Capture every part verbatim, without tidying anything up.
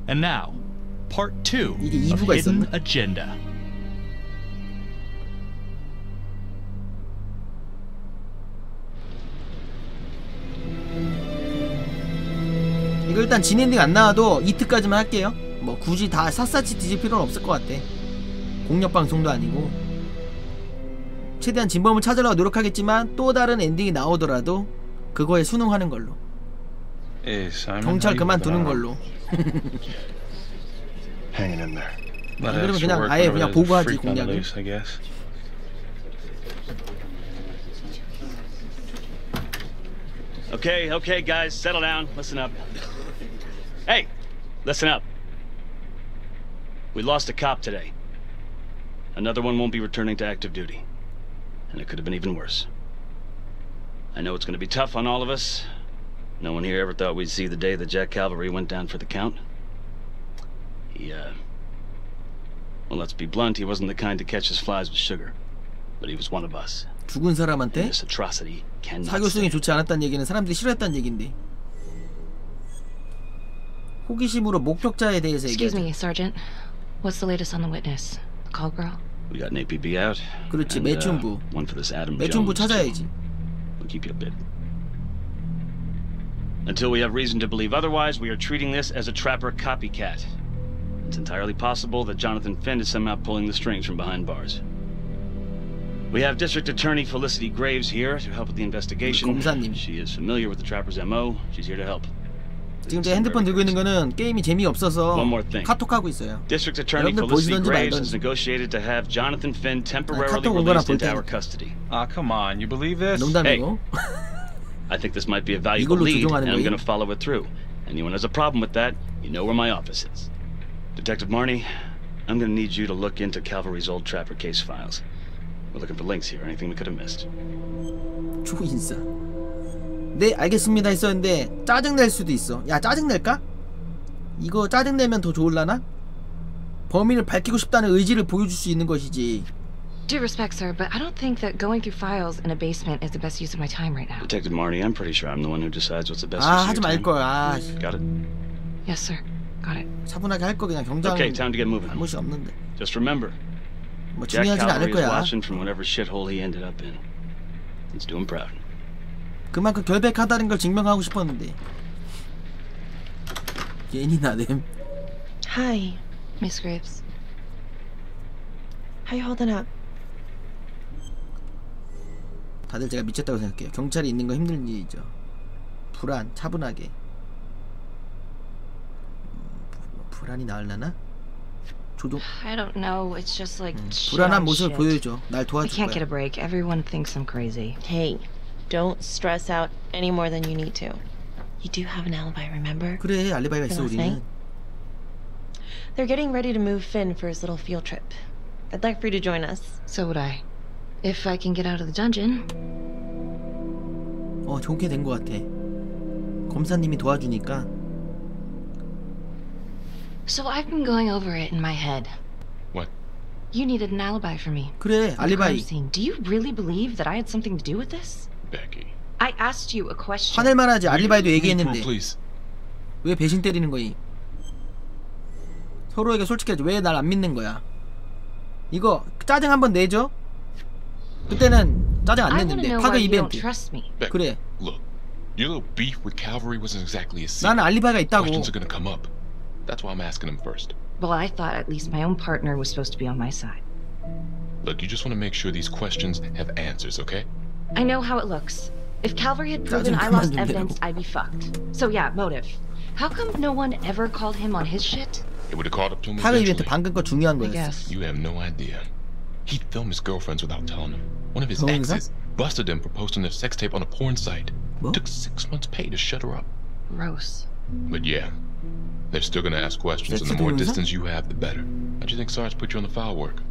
And now, part two 이게 of 이부가 Hidden 있었나? Agenda. 이거 일단 진엔딩 안 나와도 이트까지만 할게요. 뭐 굳이 다 샅샅이 뒤질 필요는 없을 것 같아. 공력 방송도 아니고. 최대한 진범을 찾으려고 노력하겠지만 또 다른 엔딩이 나오더라도 그거에 순응하는 걸로. 경찰 그만두는 걸로. Hanging in there. 안 그러면 그냥 아예 그냥 보고하지 공략을. Okay, okay, guys, settle down. Listen up. Hey, listen up. We lost a cop today. Another one won't be returning to active duty. And it could have been even worse. I know it's going to be tough on all of us. No one here ever thought we'd see the day that Jack Calvary went down for the count. He, uh... Well, let's be blunt, he wasn't the kind to catch his flies with sugar. But he was one of us. 죽은 사람한테 This atrocity cannot 사교성이 stand. 좋지 않았다는 얘기는 사람들이 싫어했다는 얘긴데. 호기심으로 목격자에 대해서 Excuse 얘기하자. me, Sergeant. What's the latest on the witness? The call girl? We got an A P B out. 그렇지, and, uh, 매춘부. one for this Adam 매춘부 Jones. 찾아야지. We'll keep you updated. Until we have reason to believe otherwise, we are treating this as a trapper copycat. It's entirely possible that Jonathan Finn is somehow pulling the strings from behind bars. We have District Attorney Felicity Graves here to help with the investigation. 검사님. She is familiar with the trapper's M O. She's here to help. 지금 제 핸드폰 들고 있는 거는 게임이 재미없어서 One more thing. 카톡하고 있어요. District Attorney 여러분들 Felicity 보시던지 Graves 말던지. has negotiated to have Jonathan Finn temporarily 카톡 온 거나 released 볼 into our 테니까. custody. Ah, come on, you believe this? 농담이고. I think this might be a valuable 이걸로 lead, 조종하는 and I'm 거예요? going to follow it through. Anyone has a problem with that, you know where my office is. Detective Marnie, I'm going to need you to look into Calvary's old trapper case files. We're looking for links here, anything we could have missed. 초인사. 네, 알겠습니다 했었는데 짜증낼 수도 있어. 야, 짜증낼까? 이거 짜증내면 더 좋을라나? 범인을 밝히고 싶다는 의지를 보여줄 수 있는 것이지. Due respect, sir, but I don't think that going through files in a basement is the best use of my time right now. Detective Marnie, I'm pretty sure I'm the one who decides what's the best 아, use 하지 of your 말걸. time. 아, Got it? Yes, sir. Got it. 차분하게 할 거 그냥 경장 Okay, time to get moving. 잘못이 없는데. Just remember, 뭐 Jack 중요하진 않을 Calvary is 거야. watching from whatever shithole he ended up in. Let's do him proud. 그만큼 결백하다는 걸 증명하고 싶었는데. 괜히 나댐. Hi, Miss Graves. how you holding up? 다들 제가 미쳤다고 생각해요. 경찰이 있는 건 힘든 일이죠. 불안, 차분하게. 음, 불안이 나을라나? 조종. I don't know. It's just like 음, shit 불안한 on 모습을 shit. 보여줘. 날 I 도와줄 can't get a 거야. break. Everyone thinks I'm crazy. Hey, don't stress out any more than you need to. You do have an alibi, remember? 그래, 알리바이가 있어 last 우리는. night? They're getting ready to move Finn for his little field trip. I'd like for you to join us. So would I. If I can get out of the dungeon. 어, 좋게 된 것 같아. 검사님이 도와주니까. So I've been going over it in my head. What? You needed an alibi for me. 그래, The crime 알리바이. scene. Do you really believe that I had something to do with this? Becky. I asked you a question. 화낼 만하지. 알리바이도 Proof, 얘기했는데. please. 왜 배신 때리는 거니? 서로에게 솔직해야지. 왜 날 안 믿는 거야? 이거 짜증 한번 내죠? 그때는 짜증 안 I want to 냈는데 know 파그 why you don't 이벤트. trust me. Becky, 그래. look, your little beef with Calvary wasn't exactly a secret. 나는 알리바이가 있다고. Questions are gonna come up. That's why I'm asking them first. Well, I thought at least my own partner was supposed to be on my side. Look, you just want to make sure these questions have answers, okay? I know how it looks. If Calvary had proven 짜증 I lost 그만 좀 evidence, 내라고. I'd be fucked. So yeah, motive. How come no one ever called him on his shit? It would have caught up to him 파그 이벤트 eventually. 방금 거 중요한 I 거였어. guess. You have no idea. He'd film his girlfriends without telling them. One of his 동영상? exes busted him for posting their sex tape on a porn site. 뭐? Took six months pay to shut her up. Gross. But yeah, they're still gonna ask questions, and 섹스 the more 동영상? distance you have, the better. How'd you think Sarge put you on the file work?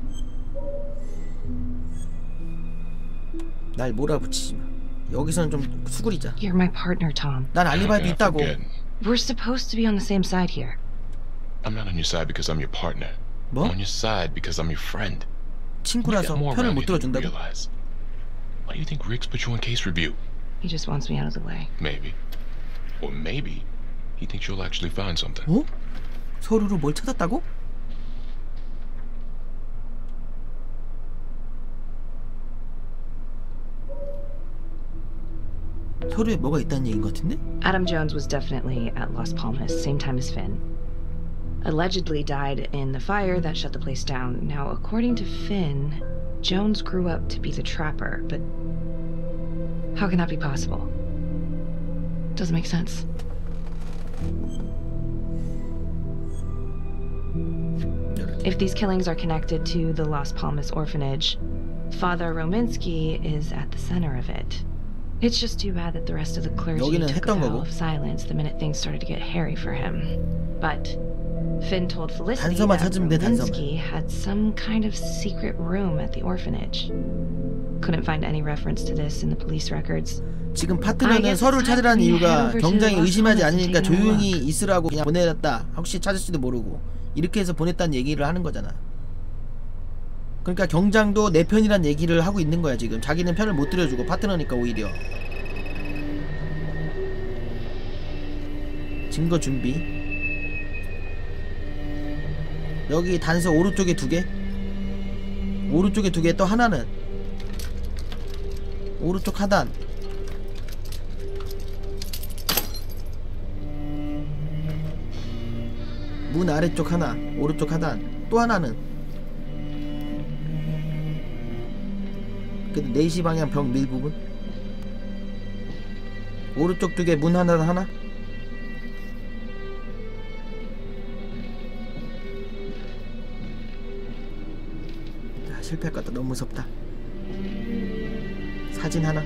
날 몰아붙이지 마. 여기서는 좀 수그리자. You're my partner, Tom. 난 How 알리바이도 can I 있다고. forget? We're supposed to be on the same side here. I'm not on your side because I'm your partner. 뭐? I'm on your side because I'm your friend. You 친구라서 got more 편을 around 못 here than you 들어준다고? realize. Why do you think Riggs put you on case review? He just wants me out of the way. Maybe. Or maybe he thinks you'll actually find something. 어? 서류로 뭘 찾았다고? 서류에 뭐가 있다는 얘기인 것 같은데? Adam Jones was definitely at Las Palmas, same time as Finn. Allegedly died in the fire that shut the place down. Now, according to Finn, Jones grew up to be the trapper, but how can that be possible? Doesn't make sense. If these killings are connected to the Las Palmas orphanage, Father Rominsky is at the center of it. It's just too bad that the rest of the clergy 여기는 took a 했던 vow 거고. of silence the minute things started to get hairy for him. But Finn told Felicity 단서만 that 찾으면 돼, 단서만. Rominsky had some kind of secret room at the orphanage. Couldn't find any reference to this in the police records. 지금 I 파트너는 guess 서류를 it's time 찾으라는 for me to 이유가 head over to 경장이 Las 의심하지 Palmas and 않으니까 take a 조용히 look. 있으라고 그냥 보내놨다. 혹시 찾을지도 모르고 이렇게 해서 보냈다는 얘기를 하는 거잖아. 그러니까 경장도 내 편이란 얘기를 하고 있는 거야 지금. 자기는 편을 못 들여주고 파트너니까 오히려. 증거 준비. 여기 단서 오른쪽에 두 개. 오른쪽에 두 개. 또 하나는 오른쪽 하단. 문 아래쪽 하나. 오른쪽 하단. 또 하나는 그 네 시 방향 벽 밀 부분. 오른쪽 두 개. 문 하나 하나. 아, 실패할 것 같다. 너무 무섭다. 사진 하나.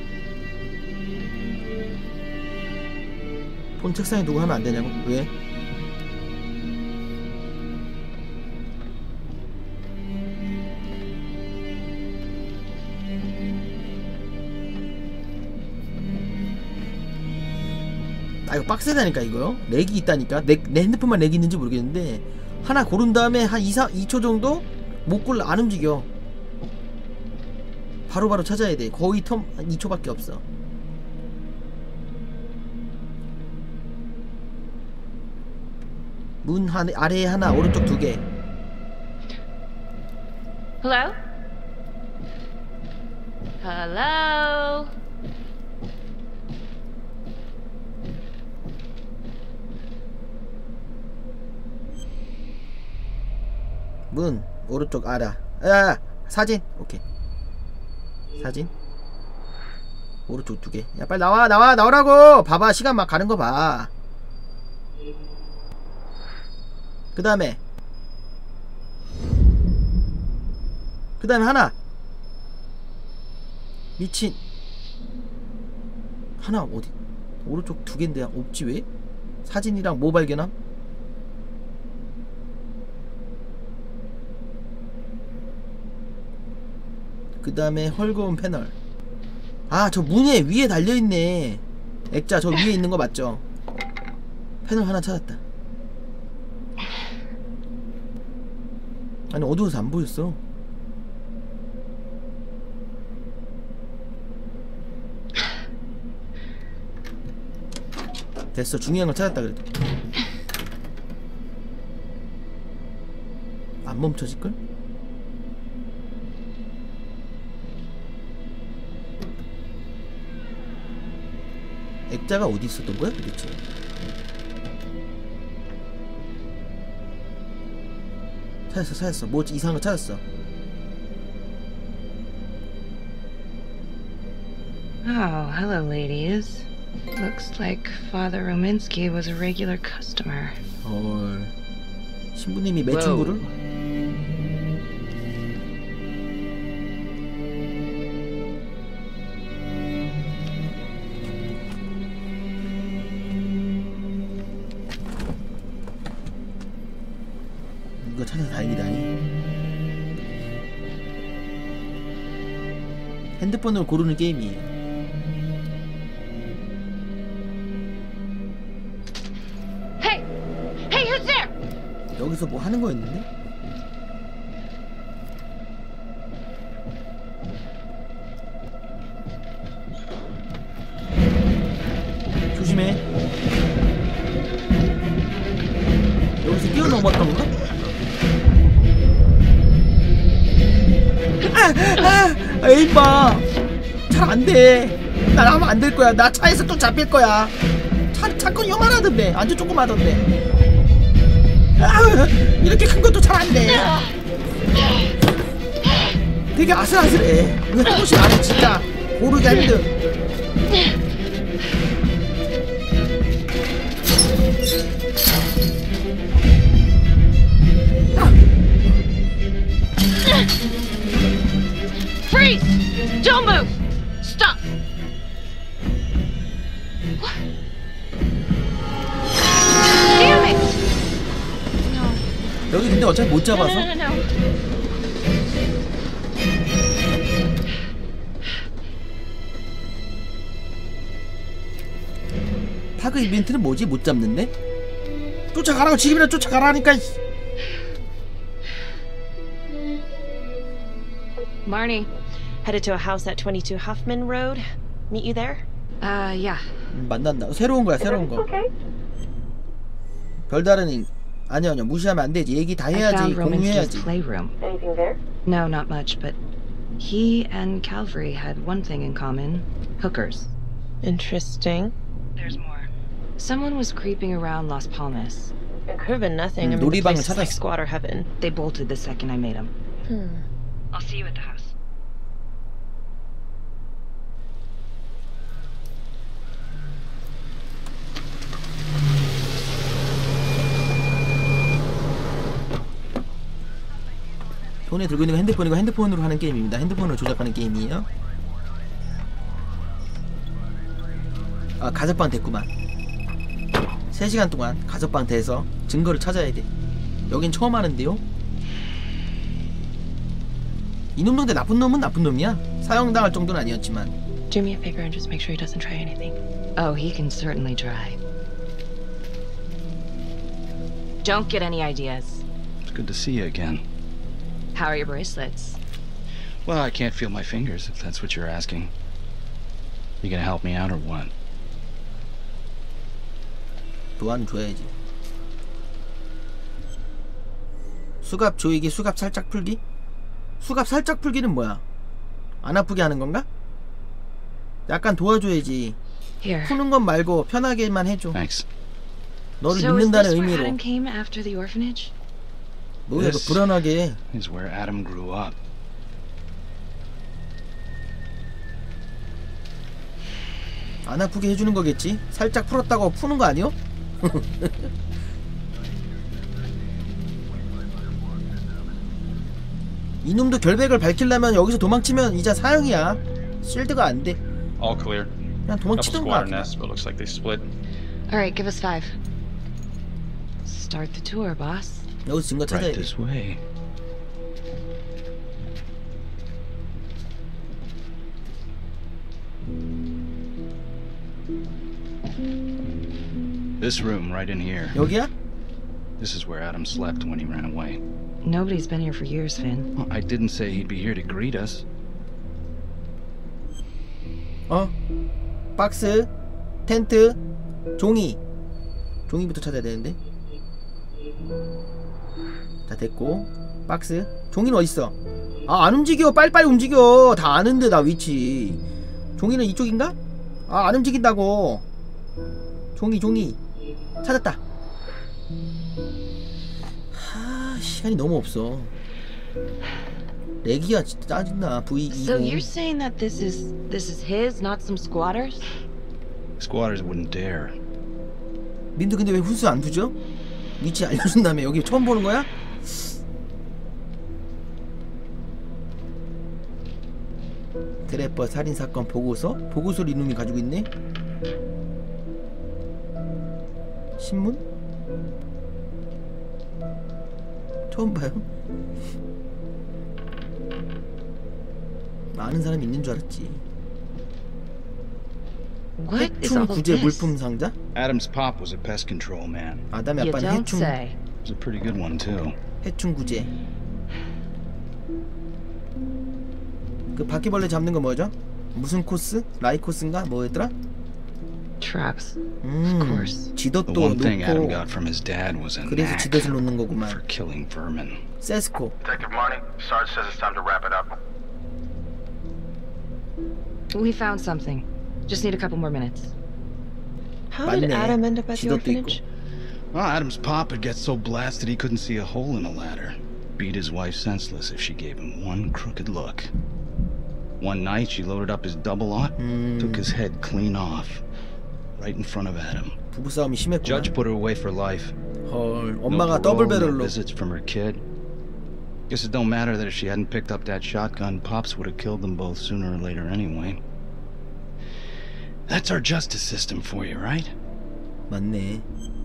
폰 책상에 두고 하면 안 되냐고? 왜? 아 이거 빡세다니까 이거요? 렉이 있다니까? 내, 내 핸드폰만 렉이 있는지 모르겠는데 하나 고른 다음에 한 이, 이 초 정도 못 골라. 안 움직여. 바로바로 바로 찾아야 돼. 거의 텀 이 초밖에 없어. 문 한, 아래에 하나, 오른쪽 두 개. Hello? Hello? 문 오른쪽 알아. 야, 사진. 오케이. 사진 오른쪽 두 개. 야 빨리 나와 나와 나오라고. 봐봐 시간 막 가는 거 봐. 그 다음에 그 다음에 하나. 미친. 하나 어디? 오른쪽 두 개인데 없지 왜? 사진이랑 뭐 발견함? 그 다음에 헐거운 패널. 아 저 문에 위에 달려있네. 액자 저 위에 있는 거 맞죠? 패널 하나 찾았다. 아니 어두워서 안 보였어. 됐어. 중요한 거 찾았다 그래도. 안 멈춰질걸? 액자가 어디 있었던 거야 도대체? 찾았어 찾았어. 뭐 이상한 거 찾았어. Oh, hello, ladies. Looks like Father Rominsky was a regular customer. 헐. 신부님이 매춘부를? 이거 찾아서 다행이다니. 핸드폰으로 고르는 게임이에요. Hey! Hey, who's there? 여기서 뭐 하는 거였는데? 조심해. 여기서 뛰어넘어? 넘었던 거? 아, 아, 에이 봐. 잘 안 돼. 나 하면 안 될 거야. 나 차에서 또 잡힐 거야. 차 차건 요만하던데. 아주 조그마던데. 아, 이렇게 큰 것도 잘 안 돼. 되게 아슬아슬해. 이거 조금씩 안 해, 진짜. 고르기 힘들. Freeze! Don't move! Stop! What? Damn it! No. 여기 근데 어차피 못 잡아서. No, no, no, no. 타그 이벤트는 뭐지? 못 잡는데? 쫓아가라고. 지금이라 쫓아가라니까. Marnie. Headed to a house at twenty-two Huffman Road. Meet you there? Uh, yeah. 음, 만난다. 새로운 거야, 새로운 거. Okay. 별다른 인... 아니야, 아니야. 무시하면 안 되지. 얘기 다 I 해야지. found Romanski's 공유해야지. playroom. Anything there? No, not much, but he and Calvary had one thing in common. Hookers. Interesting. There's more. Someone was creeping around Las Palmas. It could have been nothing. 음, I mean, the 놀이방을 place is like 찾았어. squatter heaven. They bolted the second I made them. Hmm. I'll see you at the house. 손에 들고 있는 거 핸드폰이고 핸드폰으로 하는 게임입니다. 핸드폰으로 조작하는 게임이에요. 아, 가석방 됐구만. 세 시간 동안 가석방 돼서 증거를 찾아야 돼. 여긴 처음 하는데요. 이놈 동대 나쁜 놈은 나쁜 놈이야. 사형당할 정도는 아니었지만. Do me a favor and just make sure he doesn't try anything. Oh, he can certainly try. Don't get any ideas. It's good to see you again. How are your bracelets? Well, I can't feel my fingers, if that's what you're asking. You gonna help me out or what? 도와줘야지. 수갑 조이기, 수갑 살짝 풀기? 수갑 살짝 풀기는 뭐야? 안 아프게 하는 건가? 약간 도와줘야지. Here. 푸는 건 말고 편하게만 해줘. Thanks. 너를 So is 믿는다는 this where 의미로. Adam came after the orphanage? 뭐야, 너 This- 불안하게. Is where Adam grew up. 안 아프게 해주는 거겠지? 살짝 풀었다고 푸는 거 아니요? 이놈도 결백을 밝히려면 여기서 도망치면 이제 사형이야. 실드가 안 돼. All clear. 그냥 Couple 도망치던가. squatter nests, but looks like they split. All right, give us five. Start the tour, boss. 여기서 증거 찾아야 Right 돼. this way. This room right in here. 여기야? This is where Adam slept when he ran away. Nobody's been here for years, Finn. Well, I didn't say he'd be here to greet us. 어? 박스, 텐트, 종이. 종이부터 찾아야 되는데. 자, 됐고. 박스. 종이는 어딨어? 아, 안 움직여. 빨리빨리 움직여. 다 아는데, 나 위치. 종이는 이쪽인가? 아, 안 움직인다고. 종이, 종이. 찾았다. 하, 시간이 너무 없어. 렉이야, 진짜 짜증나. 브이 이십. So you're saying that this is this is his, not some squatters? Squatters wouldn't dare. 민도 근데 왜 훈수 안 두죠? 위치 알려준 다음에 여기 처음 보는 거야? 드래퍼 살인사건 보고서? 보고서를 이놈이 가지고 있네? 신문? 처음 봐요? 아는 사람이 있는 줄 알았지. What is all 해충 of 구제 this? 물품 상자? Adam's pop was a pest control man. 아담의 You 아빠는 don't 해충 say. He was a pretty good one too. 해충 구제. 그 바퀴벌레 잡는 거 뭐죠? 무슨 코스? 라이코스인가? 뭐였더라? traps. 음, Of course. The 지도도 one thing Adam 놓고 got from his dad was a 그래서 knack 지도를 놓는 for 거구만. killing vermin. 세스코. Detective Marnie, Sarge says it's time to wrap it up. We found something. Just need a couple more minutes. How did 맞네. Adam end up at the 지도도 orphanage? Well, Adam's pop had got so blasted he couldn't see a hole in a ladder. Beat his wife senseless if she gave him one crooked look. One night, she loaded up his double-aught, 음, took his head clean off, right in front of Adam. 부부싸움이 심했구나. Judge put her away for life. 헐, No 엄마가 parole, 더블 no 배럴로. visits from her kid. Guess it don't matter that if she hadn't picked up that shotgun, Pops would have killed them both sooner or later anyway. That's our justice system for you, right? 맞네.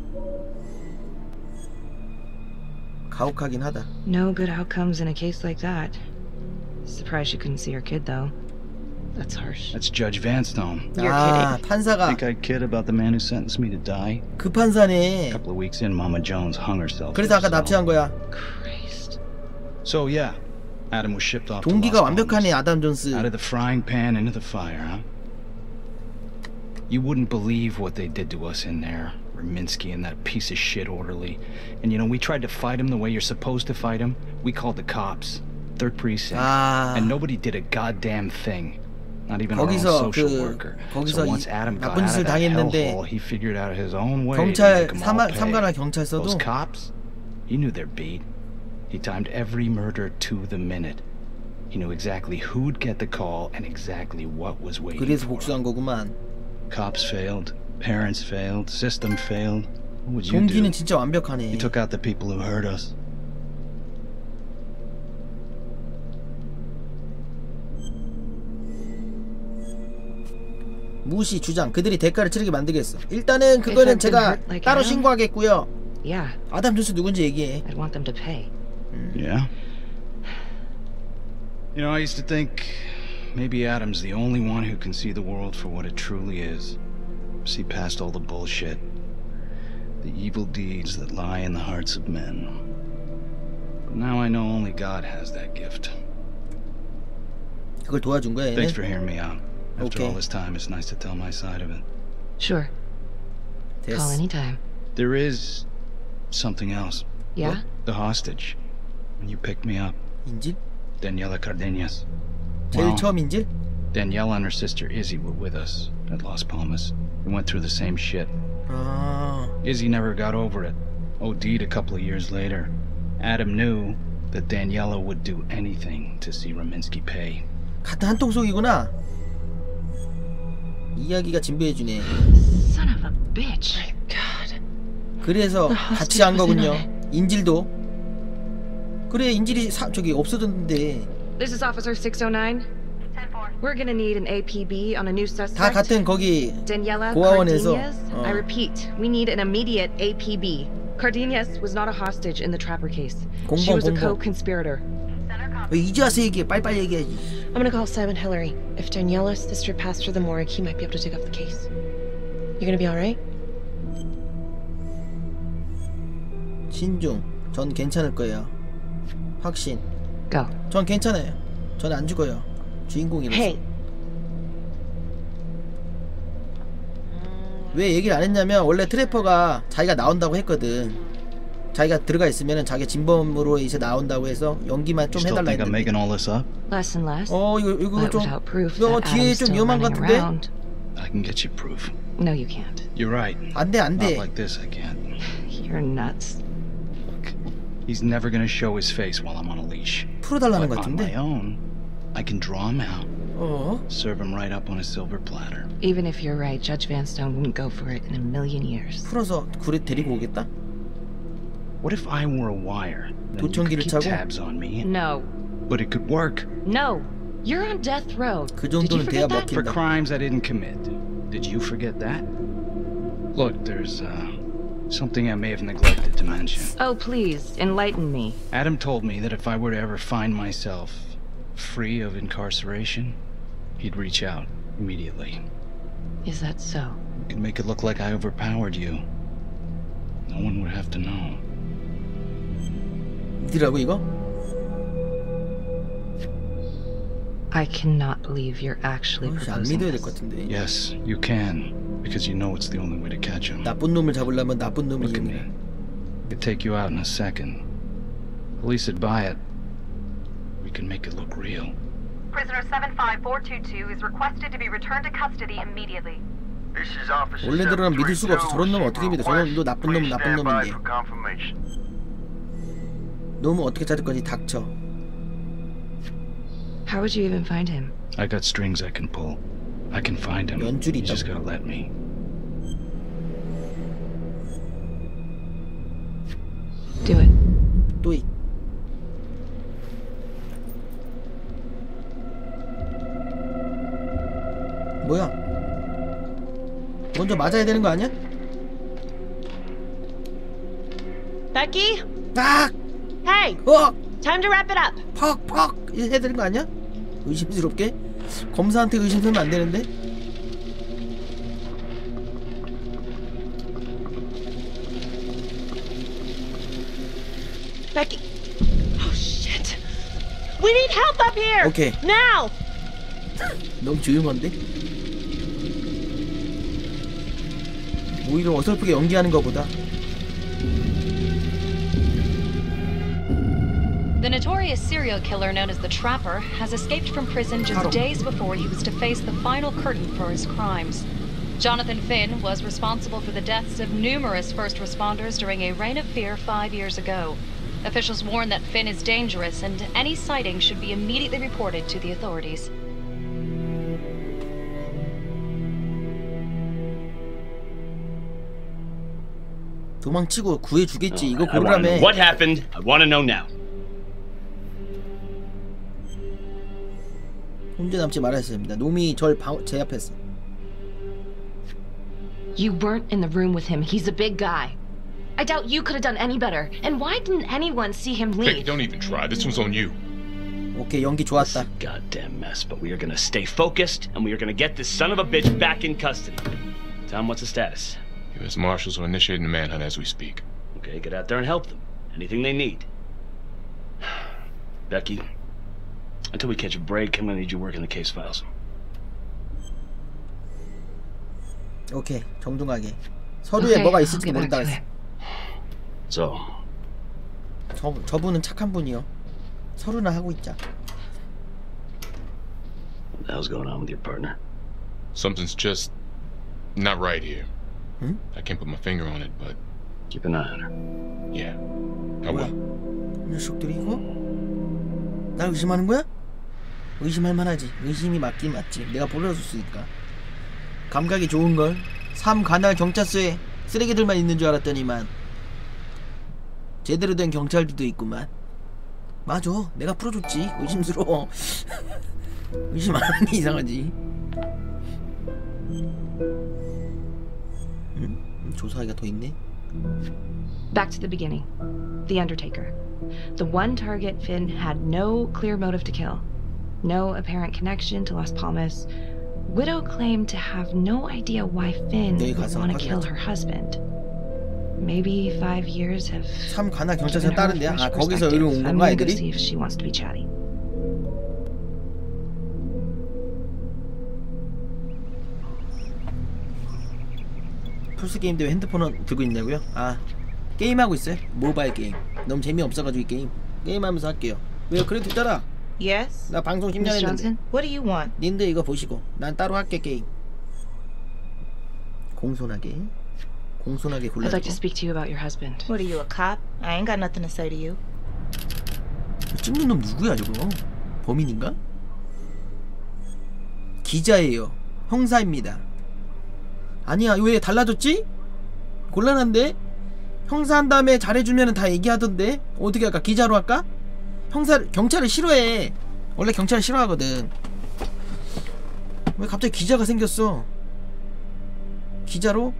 가혹하긴 하다. No good outcomes in a case like that. Surprised she couldn't see her kid, though. That's harsh. That's Judge Vanstone. You're 아, kidding. 판사가 Think I'd kid about the man who sentenced me to die? 그 A 판사네. couple of weeks in, Mama Jones hung herself. 그래서 아까 in her 납치한 cell. 거야. Christ. So yeah, Adam was shipped off to 동기가 Las 완벽하네, Palmas. 아담 존스. Out of the frying pan into the fire, huh? You wouldn't believe what they did to us in there. Raminsky and that piece of shit orderly. And you know, we tried to fight him the way you're supposed to fight him. We called the cops. Third precinct. 아, And nobody did a goddamn thing. Not even our own 거기서 social 그 worker. 거기서 So once 이 Adam got 나쁜 out 짓을 of that 당했는데 hellhole, he figured out his own way to 경찰 make 'em all 삼가 pay. 삼가나 Those 경찰서도 cops, he knew their beat. He timed every murder to the minute. He knew exactly who'd get the call and exactly what was waiting 그래서 for him. 복수한 거구만. Cops failed, parents failed, system failed. What would you do? 동기는 진짜 완벽하네. You took out the people who hurt us. 무시 주장 그들이 대가를 치르게 만들겠어. 일단은 그거는 If I've been 제가 hurt like 따로 Adam? 신고하겠고요. Yeah, 아담 존스 누군지 얘기해. I'd want them to pay. Yeah? You know, I used to think maybe Adam's the only one who can see the world for what it truly is. See past all the bullshit. The evil deeds that lie in the hearts of men. But now I know only God has that gift. 그걸 도와준 거야. Thanks 얘는. for hearing me out. After Okay. all this time, it's nice to tell my side of it. Sure. Call 됐어. anytime. There is something else. Yeah? The hostage. When you picked me up, 인질? Daniela Cardenas. 제일 Well, 처음 인질? Daniela and her sister Izzy were with us at Las Palmas. We went through the same shit. 아, Izzy never got over it. O D'd a couple of years later. Adam knew that Daniela would do anything to see Raminsky pay. 같은 한통 속이구나. 이야기가 진부해주네. Son of a bitch. God. 그래서 아, 같이 한 진짜 거군요. 고생하네. 인질도. 그래 인질이 사, 저기 없어졌는데 This is Officer six oh nine. We're gonna need an A P B on a new suspect. 다 같은 거기 Daniela 고아원에서, Cardenas. 어. I repeat, we need an immediate A P B. Cardenas was not a hostage in the Trapper case. She 공범 was a 공범. co-conspirator. 왜 이제 와서 얘기해. 빨리빨리 얘기해야지. I'm gonna call Simon Hillary. If Daniela's sister passed through the morgue, he might be able to dig up the case. You gonna be alright? 신중. 전 괜찮을 거예요. 확신. Go. 전 괜찮아요. 전 안 죽어요. 주인공이라서. Hey. 왜 얘기를 안 했냐면 원래 트래퍼가 자기가 나온다고 했거든. 자기가 들어가 있으면 자기가 진범으로 이제 나온다고 해서 연기만 좀 You still 해달라 think I'm 했는데. making all this up? Less and less. 어 이거 이거 but 좀 without proof 이거 that 뒤에 Adam's 좀 still 위험한 것 running 같은데? around. I can get you proof. No, you can't. You're right. 안돼 Not 안돼. like this, I can't. You're nuts. Look, he's never gonna show his face while I'm on a leash. 풀어달라는 But 것 on my 같은데. own, I can draw him out, 어? serve him right up on a silver platter. Even if you're right, Judge Vanstone wouldn't go for it in a million years. 풀어서 구리 데리고 오겠다. What if I were a wire? Then you 도청기를 could keep 차고? tabs on me, No. but it could work No. You're on death row. 그 Did you 정도는 돼야 forget that? for 먹힌다. crimes I didn't commit. Did you forget that? Look, there's uh, something I may have neglected to mention. Oh, please, enlighten me. Adam told me that if I were to ever find myself free of incarceration, he'd reach out immediately. Is that so? You could make it look like I overpowered you. No one would have to know. 니라고 이거? I cannot believe you're actually 혹시 안 proposing 믿어야 될 것 this. 같은데. Yes, you can, because you know it's the only way to catch him. 나쁜 놈을 잡으려면 나쁜 놈이 Look at me. 이행이야. I could take you out in a second. Police would buy it. We can make it look real. Prisoner seven five four two two is requested to be returned to custody immediately. This is Officer 원래대로는 믿을 수가 없어. 저런 놈 어떻게 믿어? 저런 놈도 request. 나쁜 놈은 Please 나쁜 stand by 놈인데. for confirmation. 놈은 어떻게 찾을 거지? 닥쳐. How would you even find him? I got strings I can pull. I can find him. 연줄이 You just 있다고. gotta let me. Do it. 또 이. 뭐야? 먼저 맞아야 되는 거 아니야? Becky? 딱! Hey! 어! Time to wrap it up. 퍽! 퍽! 이렇게 해야 되는 거 아니야? 의심스럽게? 검사한테 의심스러우면 안 되는데? Becky. Oh, shit. We need help up here. 오케이. Now. 너무 조용한데? 오히려 어설프게 연기하는 것보다. The notorious serial killer known as the Trapper has escaped from prison just days before he was to face the final curtain for his crimes. Jonathan Finn was responsible for the deaths of numerous first responders during a reign of fear five years ago. Officials warn that Finn is dangerous and any sighting should be immediately reported to the authorities. 도망치고 구해주겠지. 이거 I wanna know 고르라며. what happened? I want to know now. 혼자 남지 말아야 됩니다. 놈이 절 방, 제압했어. You weren't in the room with him. He's a big guy. I doubt you could have done any better. And why didn't anyone see him Becky, leave? don't even try. This one's on you. 오케이, 연기 It's 좋았다. a goddamn mess, but we are gonna stay focused and we are gonna get this son of a bitch back in custody. Tom, what's the status? U S Marshals are initiating the manhunt as we speak. Okay, get out there and help them. Anything they need. Becky, until we catch a break, I'm gonna need you working the case files. 오케이, 정중하게. 서류에 Okay, 뭐가 I'll 있을지 get back 모른다 to 했어. it. So, 저, 저분은 착한 분이요. 서류나 하고 있자. what the hell's going on with your partner? Something's just not right here. Hmm? I can't put my finger on it, but Keep an eye on her. yeah. I 뭐야? will. 이 녀석들이 이거? 날 의심하는 거야? 의심할 만하지. 의심이 맞긴 맞지. 내가 보여줬으니까. 감각이 좋은걸. 삼 관할 경찰서에 쓰레기들만 있는 줄 알았더니만 제대로 된 경찰들도 있구만. 맞아, 내가 풀어줬지. 의심스러워. 의심 안 하는 게 이상하지. 음? 조사하기가 더 있네. Back to the beginning. The Undertaker. The one target Finn had no clear motive to kill. No apparent connection to Las Palmas. Widow claimed to have no idea why Finn 여기 would 가서 want to kill 확인하자. her husband. Maybe five years have 삼 관할 given 경찰서 her a 다른데야? fresh 아, 거기서 perspective. 여기로 온 I'm 건가 gonna go 애들이? see if she wants to be chatty. 플스 게임 대회 핸드폰은 들고 있냐고요? 아, 게임하고 있어요. 모바일 게임. 너무 재미없어가지고 이 게임. 게임하면서 할게요. 왜요? 그래도 있잖아. Yes? 나 방송 십 년 Miss 했는데. Johnson? What do you want? 님들 이거 보시고 난 따로 할게 게임. 공손하게 공손하게 I'd like to 골라주고. speak to you about your husband. What are you, a cop? I ain't got nothing to say to you. 찍는 놈 누구야 저거? 범인인가? 기자예요. 형사입니다. 아니야, 왜 달라졌지? 곤란한데? 형사 한 다음에 잘해주면 다 얘기하던데? 어떻게 할까? 기자로 할까? 형사, 경찰을 싫어해. 원래 경찰을 싫어하거든. 왜 갑자기 기자가 생겼어? 기자로?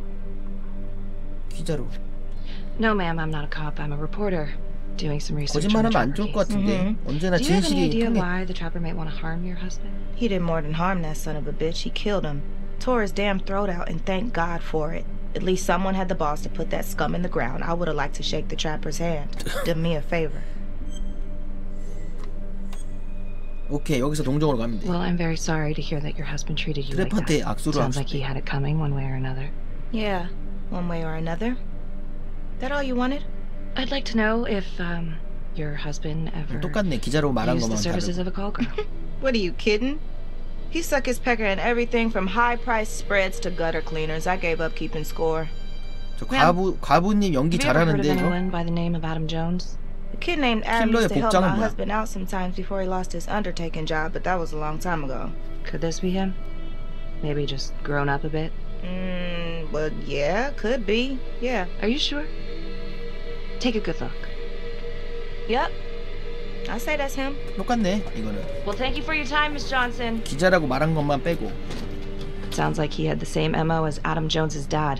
기자로. No, ma'am, I'm not a cop. I'm a reporter. Doing some research on the 거짓말하면 안 Trapper 좋을 것 case. 같은데. 언제나 Do you have any 진실이 idea 통해. Why the Trapper might want to harm your husband? He did more than harm that son of a bitch. He killed him. Tore his damn throat out and thank God for it. At least someone had the balls to put that scum in the ground. I would have liked to shake the Trapper's hand. Done me a favor. 오케이, 여기서 동정으로 가면 돼. Well, I'm very sorry to hear that your husband treated you like 트랩한테 that. 악수를 Sounds 하고 like he 싶대. had it coming one way or another. Yeah, one way or another. That all you wanted? I'd like to know if um your husband ever 똑같네. 기자로 말한 used the 것만 services 다르고. of a call girl. What are you kidding? He suck his pecker in everything from high-priced spreads to gutter cleaners. I gave up keeping score. 저 과부 과부님 연기 Have you ever heard of 잘하는데 이거. anyone by the name of Adam Jones? The kid named Adam 킬러의 used to help 복장은 my 뭐야? husband out sometimes before he lost his undertaking job, but that was a long time ago. Could this be him? Maybe just grown up a bit? Mm, well, yeah, could be. Yeah. Are you sure? Take a good look. Yep. I say that's him. 똑같네 이거는. Well, thank you for your time, Miss Johnson. 기자라고 말한 것만 빼고. Sounds like he had the same M O as Adam Jones's dad.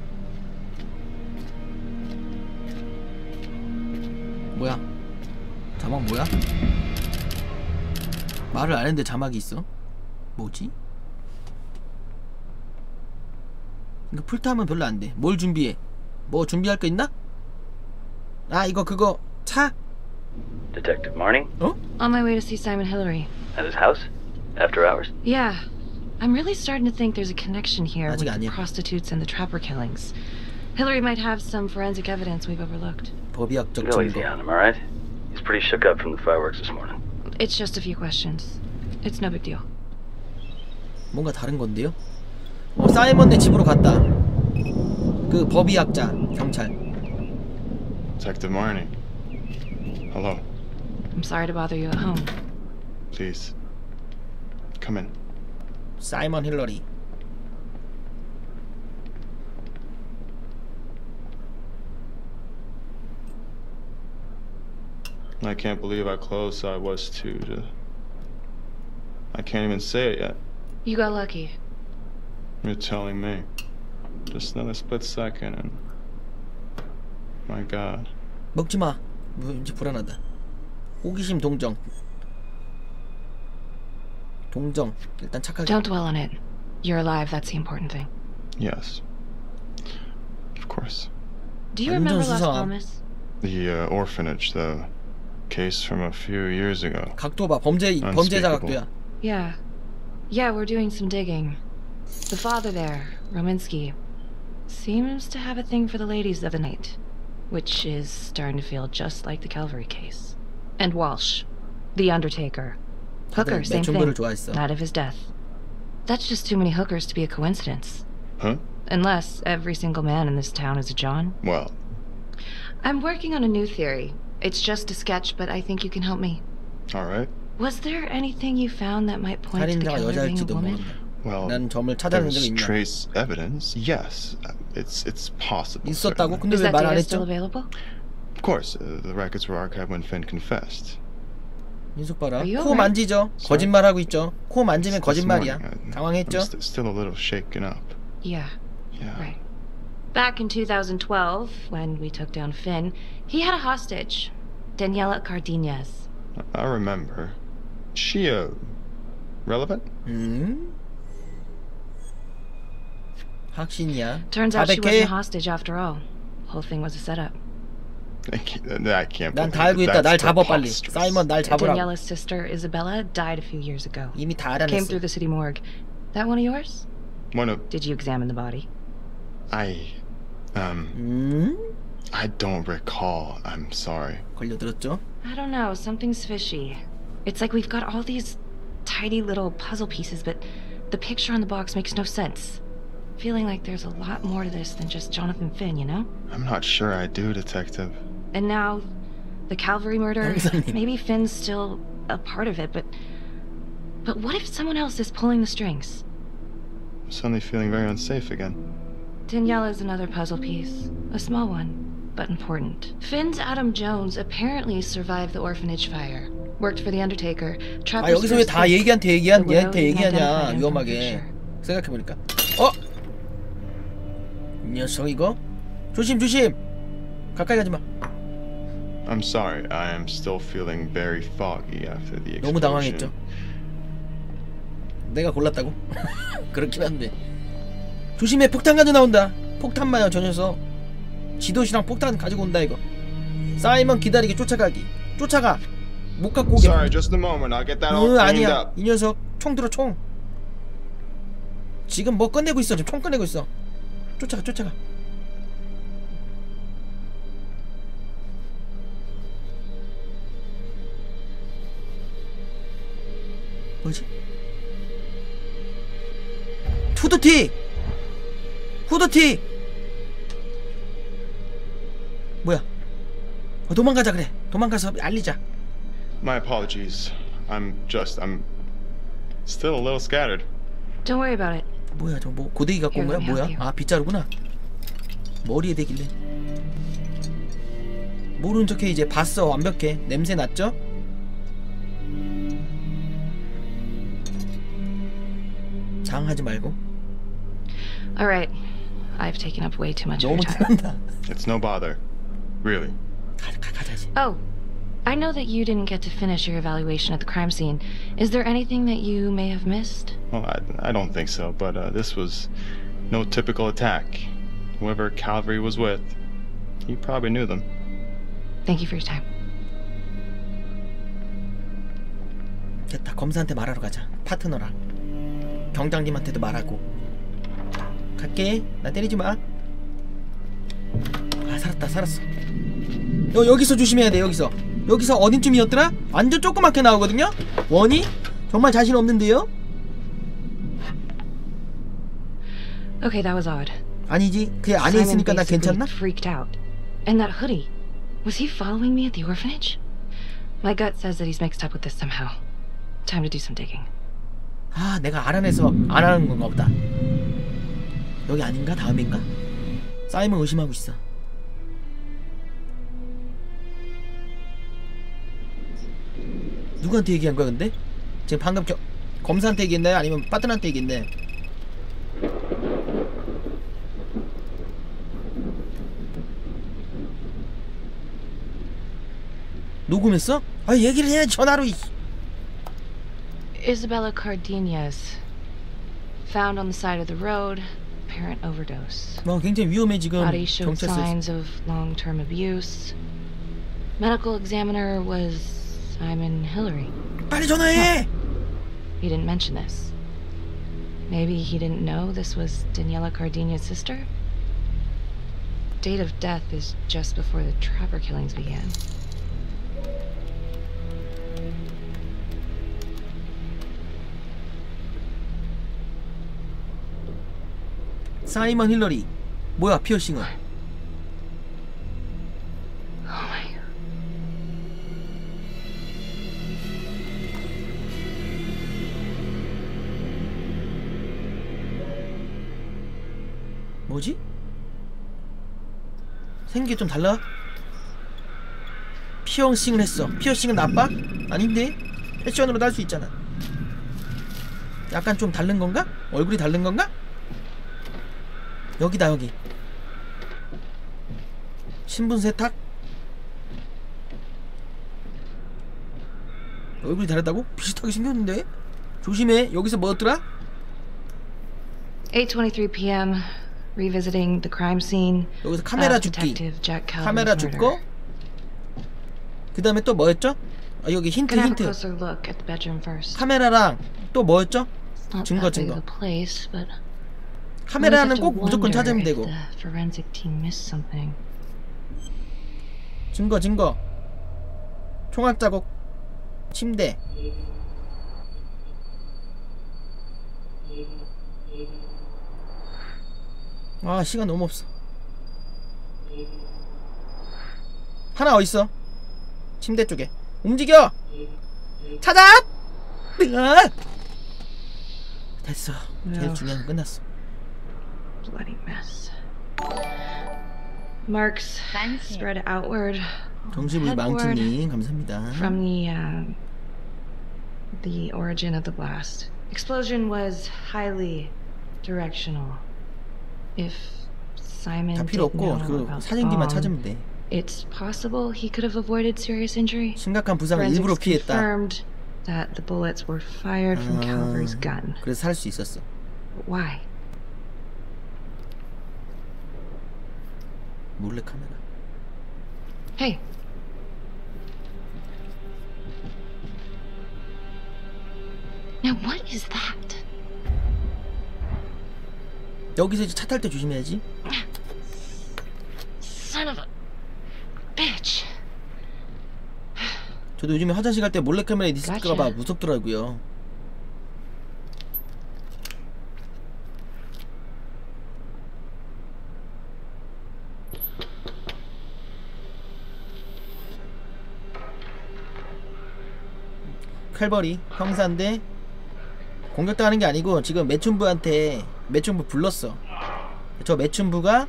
뭐야? 자막 뭐야? 말을 안 했는데 자막이 있어? 뭐지? 이거 풀타면 별로 안 돼. 뭘 준비해? 뭐 준비할 거 있나? 아 이거 그거 차? Detective Marnie? 어? On my way to see Simon Hillary. At his house? After hours? Yeah. I'm really starting to think there's a connection here with 아직 the 아니야. prostitutes and the trapper killings. Hillary might have some forensic evidence we've overlooked. 법의학적 Go easy 증거. on him, alright? He's pretty shook up from the fireworks this morning. It's just a few questions. It's no big deal. 뭔가 다른 건데요? 어, 사이먼네 집으로 갔다. 그 법의학자 경찰. Detective Marnie. Hello. I'm sorry to bother you at home. Please. Come in. 사이먼 힐러리. I can't believe how close I was to to I can't even say it yet. You got lucky. You're telling me. Just another split second and my God. 먹지 마. 왠지 불안하다. 호기심 동정. 동정. 일단 착하게. Don't dwell on it. You're alive, that's the important thing. Yes. Of course. Do you remember Las 운전수상. Palmas? The uh, orphanage, the case from a few years ago. 각도 봐. 범죄 범죄자 각도야. Yeah. Yeah, we're doing some digging. The father there, Rominsky, seems to have a thing for the ladies of the night, which is starting to feel just like the Calvary case. And Walsh, the Undertaker. Hooker, 다들 same 매춘부를 thing. 좋아했어. Night of his death. That's just too many hookers to be a coincidence. Huh? Unless every single man in this town is a John. Well, I'm working on a new theory. It's just a sketch, but I think you can help me. all right. Was there anything you found that might point to the 살인자가 killer being a 여자일지도 woman? 모른다. Well, 난 점을 찾아낸 적이 there's 있냐? trace evidence. Yes, uh, it's it's possible. 있었다고? certainly. 근데 Is 왜 that 말 안 data 했죠? still available? Of course, uh, the records were archived when Finn confessed. 민숙 봐라. Are you 코 alright? 만지죠? 거짓말하고 있죠? 코 만지면 This 거짓말이야. morning, I- 당황했죠? I'm st- still a little shaken up. Yeah, Yeah. right. Back in two thousand twelve, when we took down Finn, he had a hostage, Daniela Cardenas. I remember. She uh, relevant? 음? 확신이야. Turns out she wasn't a 바베케. hostage after all. Whole thing was a setup. I can't. I can't 난 believe 다 알고 that. 있다. 날 That's 잡아 빨리. preposterous. 사이먼 날 잡으라고. Daniela's sister, Isabella, died a few years ago. 이미 다 Came 알아냈어. through the city morgue. That one of yours? One of Did you examine the body? I, um, 음? I don't recall. I'm sorry. 걸려들었죠? I don't know, something's fishy. It's like we've got all these tidy little puzzle pieces, but the picture on the box makes no sense. Feeling like there's a lot more to this than just Jonathan Finn, you know? I'm not sure I do, Detective. And now, the Calvary murder, 형사님. maybe Finn's still a part of it, but... But what if someone else is pulling the strings? I'm suddenly feeling very unsafe again. Daniela's another puzzle piece. A small one, but important. Finn's Adam Jones apparently survived the orphanage fire. Worked for the Undertaker. 아 Trapper's 여기서 왜 first 다 pick. 얘기한테 얘기한 The widow 얘한테 even 얘기하냐 identified him from 위험하게 picture. 생각해보니까 어? 이 녀석 이거? 조심 조심 가까이 가지마 I'm sorry. I am still feeling very foggy after the 너무 당황했죠 explosion. 내가 골랐다고? 그렇긴 한데 조심해 폭탄 가져 나온다 폭탄마요 저 녀석 지도시랑 폭탄 가지고 온다 이거 사이먼 기다리게 쫓아가기 쫓아가 못 갖고 오게. Sorry, just a moment. I'll get that all 응, cleaned 아니야. up. 이 녀석 총 들어 총. 지금 뭐 꺼내고 있어. 지금 총 꺼내고 있어. 쫓아가 쫓아가. 뭐지? 후드티! 후드티! 뭐야? 어, 도망가자 그래. 도망가서 알리자. My apologies. I'm just, I'm still a little scattered. Don't worry about it. 뭐야 저 뭐 고데기 갖고 온 거야? Here, let me 뭐야? help you. 아 빗자루구나. 머리에 대길래. 모르는 척해. 이제 봤어. 완벽해. 냄새 났죠? 장하지 말고. Alright. I've taken up way too much of your 너무 time. 티난다. It's no bother. Really. 가, 가, 가자지. Oh, I know that you didn't get to finish your evaluation at the crime scene. Is there anything that you may have missed? Well, I, I don't think so, but uh, this was no typical attack. Whoever Calvary was with, he probably knew them. Thank you for your time. 됐다. 검사한테 말하러 가자. 파트너랑. 경장님한테도 말하고. 갈게. 나 때리지 마. 아 살았다 살았어. 여, 여기서 조심해야 돼. 여기서 여기서 어딘쯤이었더라? 완전 조그맣게 나오거든요. 원이? 정말 자신 없는데요? Okay, that was odd. 아니지. 그 안에 있으니까 나 괜찮나? Freaked out. And that hoodie. Was he following me at the orphanage? My gut says that he's mixed up with this somehow. Time to do some digging. 아 내가 알아내서 안 하는 건가 보다. 여기 아닌가? 다음인가? 사이먼 의심하고 있어. 누구한테 얘기한 거야 근데? 지금 방금 겨, 검사한테 얘기했나요? 아니면 파트너한테 얘기했나요? 녹음했어? 아 얘기를 해야지 전화로. Isabella Cardenas. Found on the side of the road. Apparent overdose. 뭐 굉장히 위험해 지금. Body showed 경찰서. signs of long-term abuse. Medical examiner was Simon Hillary. 빨리 전화해. He didn't mention this. Maybe he didn't know this was Daniela Cardenas' sister? Date of death is just before the Trapper killings began. 사이먼 힐러리. 뭐야 피어싱은? Oh my god. 뭐지? 생긴 게 좀 달라? 피어싱을 했어. 피어싱은 나빠? 아닌데? 패션으로도 할 수 있잖아. 약간 좀 다른 건가? 얼굴이 다른 건가? 여기다 여기. 신분 세탁? 얼굴이 다르다고? 비슷하게 생겼는데? 조심해. 여기서 뭐였더라? eight twenty-three p m Revisiting the crime scene. 여기서 카메라 죽기. 카메라 죽고. 그 다음에 또 뭐였죠? 아 여기 힌트 힌트. 카메라랑 또 뭐였죠? 증거 증거. 카메라는 꼭 무조건 찾으면 되고. 증거 증거. 총알 자국. 침대. 아 시간 너무 없어. 하나 어딨어? 침대 쪽에. 움직여! 찾아! 으아! 됐어. 제일 중요한 건 끝났어. Bloody mess. Marks spread outward. 정신을 망치님 감사합니다. From the uh, the origin of the blast. Explosion was highly directional. If Simon 다 필요 없고 그 사진기만 찾으면 돼. It's possible he could have avoided serious injury. 심각한 부상을 일부러 피했다. Confirmed that the bullets were fired from 아, Calvary's gun. 그래서 살 수 있었어. But why? 몰래 카메라. Hey. Now what is that? 여기서 이제 차 탈 때 조심해야지. Son of a bitch. 저도 요즘에 화장실 갈 때 몰래카메라에 디스크가 봐 Gotcha. 무섭더라고요. 칼버리 형사인데 공격당하는 게 아니고 지금 매춘부한테 매춘부 불렀어. 저 매춘부가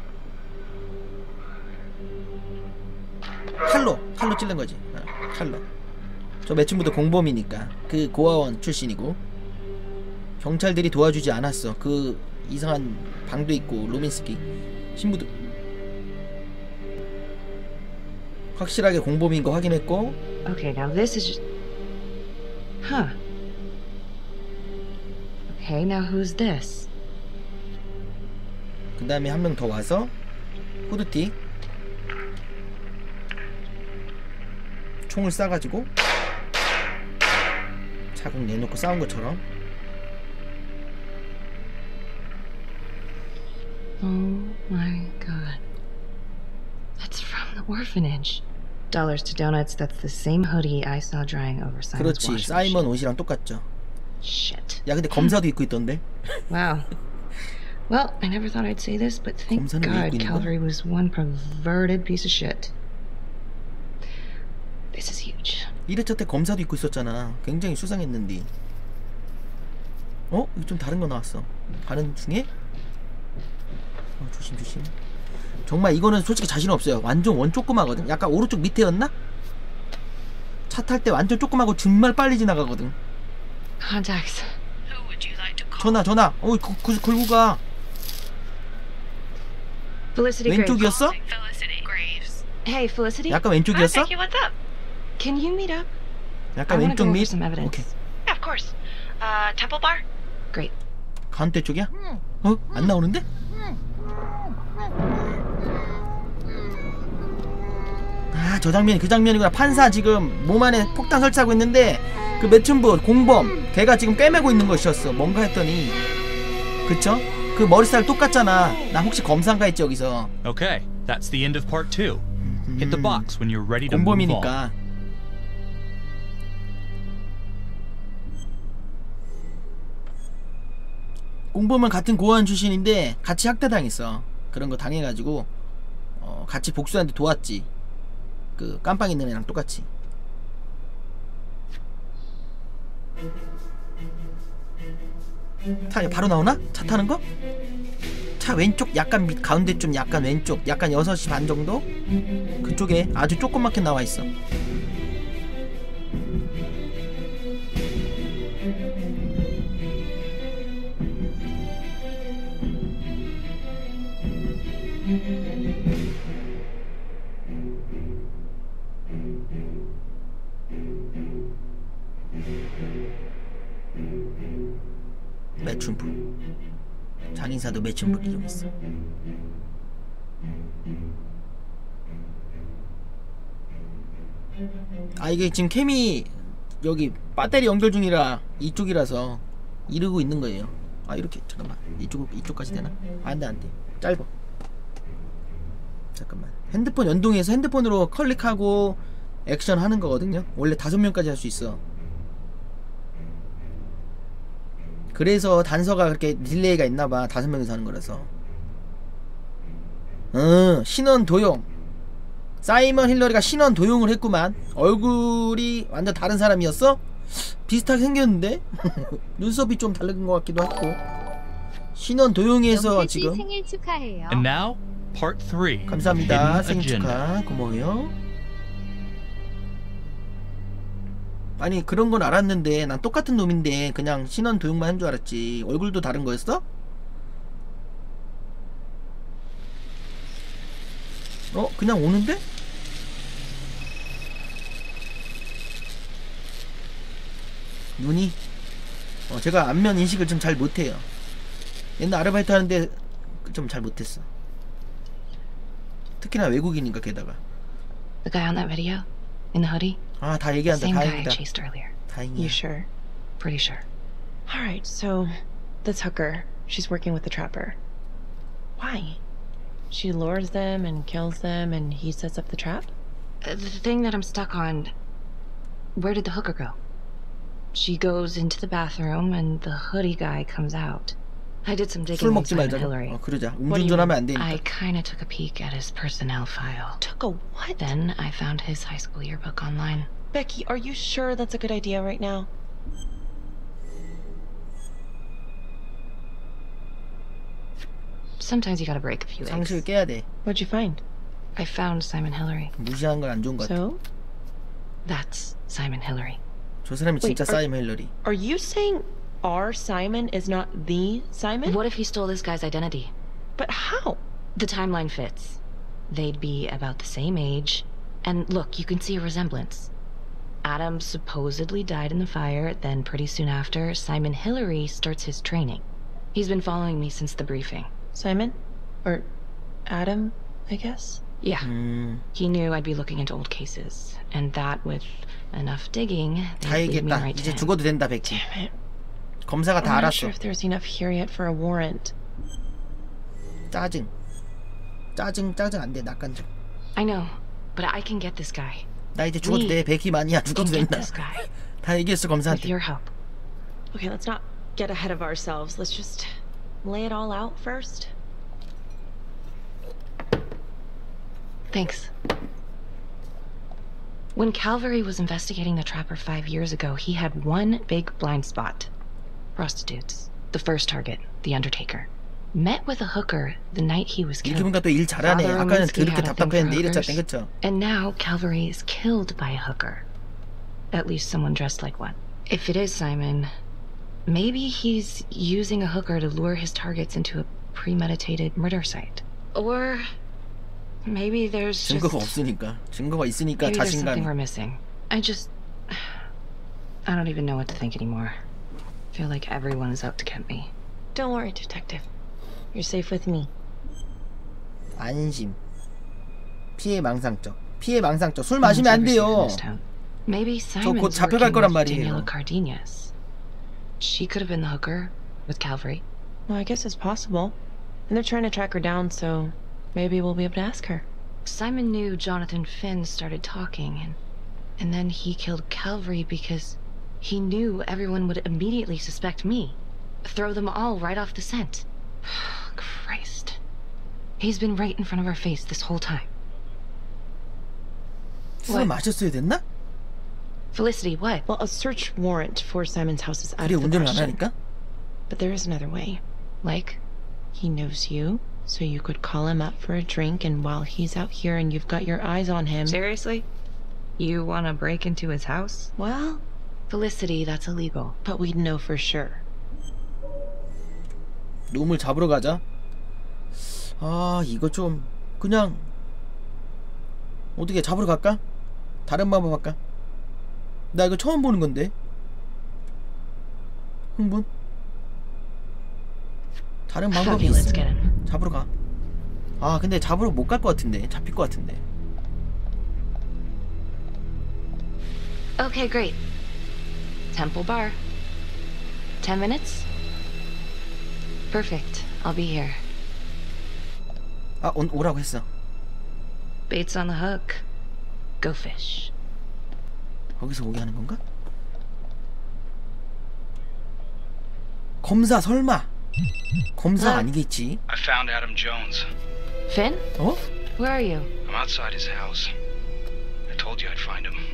칼로 칼로 찔른 거지. 어, 칼로. 저 매춘부도 공범이니까 그 고아원 출신이고 경찰들이 도와주지 않았어. 그 이상한 방도 있고 로민스키 신부도 확실하게 공범인 거 확인했고. Okay, now this is. Huh. Okay, now who's this? 그 다음에 한 명 더 와서 후드티 총을 쏴가지고 자국 내놓고 싸운 것처럼. Oh my god. That's from the orphanage. Dollars to donuts, that's the same hoodie I saw drying over Simon's 그렇지, washing 사이먼 machine. 옷이랑 똑같죠. Shit. 야 근데 검사도 입고 있던데. Wow. Well, I never thought I'd say this, but thank 검사는 왜 입고 God 있는 거야? Calvary was one perverted piece of shit. This is huge. 일 회차 때 검사도 입고 있었잖아. 굉장히 수상했는데. 어? 이거 좀 다른 거 나왔어. 가는 중에? 어, 조심 조심. 정말 이거는 솔직히 자신 없어요. 완전 원 조그마거든. 약간 오른쪽 밑에였나? 차 탈 때 완전 조그마고 정말 빨리 지나가거든. Contacts. 전화 전화. 어이 그, 그, 굴고 가. Felicity Graves. 왼쪽이었어? Hey, Felicity. 약간 왼쪽이었어? Becky, what's up? Can you meet up? 약간 I wanna 왼쪽 go over 밑? some evidence. 오케이. Yeah, of course. Uh, Temple Bar? Great. 가운데 쪽이야? 어? 안 나오는데? 아, 저 장면이 그 장면이구나. 판사 지금 몸 안에 폭탄 설치하고 있는데 그 매춘부 공범 걔가 지금 꿰매고 있는 것이었어. 뭔가 했더니 그쵸? 그 머리살 똑같잖아. 나 혹시 검사인가 했지 여기서. Okay, that's the end of part two. Hit the box when you're ready to move on. 공범이니까. 공범은 같은 고아원 출신인데 같이 학대당했어. 그런 거 당해가지고 어, 같이 복수하는데 도왔지. 그 깜빵 있는 애랑 똑같이. 차 바로 나오나? 차 타는 거? 차 왼쪽 약간 밑 가운데 좀 약간 왼쪽 약간 여섯 시 반 정도? 그쪽에 아주 조그맣게 나와 있어. 매춘부 장인사도 매춘부 기용했어. 아 이게 지금 캠이 여기 배터리 연결 중이라 이쪽이라서 이러고 있는 거예요. 아 이렇게 잠깐만 이쪽 이쪽까지 되나? 아, 안돼 안돼 짧아. 잠깐만 핸드폰 연동해서 핸드폰으로 클릭하고 액션 하는 거거든요. 원래 다섯 명까지 할 수 있어. 그래서 단서가 그렇게 딜레이가 있나봐. 다섯 명이서 하는 거라서. 어, 신원 도용. 사이먼 힐러리가 신원 도용을 했구만. 얼굴이 완전 다른 사람이었어? 비슷하게 생겼는데? 눈썹이 좀 다른 것 같기도 하고. 신원 도용해서 지금. 생일 축하해요. And now, part three. 감사합니다. Hidden 생일 Agenda. 축하. 고마워요. 아니 그런 건 알았는데 난 똑같은 놈인데 그냥 신원 도용만 한 줄 알았지. 얼굴도 다른 거였어? 어? 그냥 오는데? 눈이? 어 제가 안면 인식을 좀 잘 못해요. 옛날 아르바이트 하는데 좀 잘 못했어. 특히나 외국인인가 게다가. The guy on that video? In the hoodie? 아 다 얘기한다. Same guy I 다행이다. chased earlier. 다행이야. You sure? Pretty sure. Alright, so this hooker, she's working with the trapper. Why? She lures them and kills them and he sets up the trap? Uh, the thing that I'm stuck on... Where did the hooker go? She goes into the bathroom and the hoodie guy comes out. I did some digging on Simon Hillary. 어, 그러자. 음주운전하면 안 되니까. I kinda took a peek at his personnel file. Took a what? Then I found his high school yearbook online. Becky, are you sure that's a good idea right now? Sometimes you gotta break a few eggs. 상식을 깨야 돼. What'd you find? I found Simon Hillary. 무시하는 건 안 좋은 것 같아. So? That's Simon Hillary. 저 사람이 Wait, 진짜 are, 사이먼 힐러리. Are you saying our Simon is not the Simon? What if he stole this guy's identity? But how? The timeline fits. They'd be about the same age. And look, you can see a resemblance. Adam supposedly died in the fire, then pretty soon after, Simon Hillary starts his training. He's been following me since the briefing. Simon? Or Adam, I guess? Yeah. 음, He knew I'd be looking into old cases. And that, with enough digging, 다 they'd lead me 얘기했다. right to 이제 him. 죽어도 된다, 백기. Damn it. 검사가 다 I'm not 알았어. sure if there's enough here yet for a warrant. 짜증. 짜증, 짜증 안 돼, 낯간져. I know, but I can get this guy. 나 이제 죽어도 돼, 백기 많이야. 죽어도 Can get 된다. this guy. 다 얘기했어, With 검사한테. your help. Okay, let's not get ahead of ourselves. Let's just lay it all out first. Thanks. When Calvary was investigating the Trapper five years ago, he had one big blind spot. Prostitutes. The first target, the Undertaker. Met with a hooker the night he was 이렇게 killed. 보니까 또 일 잘하네. Father 아까는 Romansky 그렇게 had a thing for 답답했는데 이랬잖아, hookers. 그쵸? And now Calvary is killed by a hooker. At least someone dressed like one. If it is Simon, maybe he's using a hooker to lure his targets into a premeditated murder site. Or maybe there's just... 증거가 없으니까. 증거가 있으니까 Maybe there's something 자신감이. we're missing. I just... I don't even know what to think anymore. I feel like everyone is out to get me. Don't worry, Detective. You're safe with me. 안심. 피해 망상적. 피해 망상적. 술 마시면 안 돼요. Maybe Simon's 곧 잡혀갈 working 거란 with 말이에요. Daniela Cardenas. She could have been the hooker with Calvary. Well, I guess it's possible. And they're trying to track her down, so maybe we'll be able to ask her. Simon knew Jonathan Finn started talking, and, and then he killed Calvary because he knew everyone would immediately suspect me. Throw them all right off the scent. Christ. He's been right in front of our face this whole time. 술을 마셨어야 됐나? Felicity, what? Well, a search warrant for Simon's house is out 그래 of the 운전을 안 question. 하니까? But there is another way. Like? He knows you, so you could call him up for a drink, and while he's out here and you've got your eyes on him... Seriously? You want to break into his house? Well... Felicity, that's illegal. But we'd know for sure. 놈을 잡으러 가자. 아, 이거 좀 그냥 어떻게 잡으러 갈까? 다른 방법 할까? 나 이거 처음 보는 건데. 흥분? 다른 방법이 있어. 잡으러 가. 아, 근데 잡으러 못 갈 것 같은데. 잡힐 것 같은데. Okay, great. Temple Bar. Ten minutes? Perfect. I'll be here. 아, 오, 오라고 했어. Bait's on the hook. Go fish. 거기서 오게 하는 건가? 검사 설마. 검사 Hello? 아니겠지? I found Adam Jones. Finn? 어? Where are you? I'm outside his house. I told you I'd find him.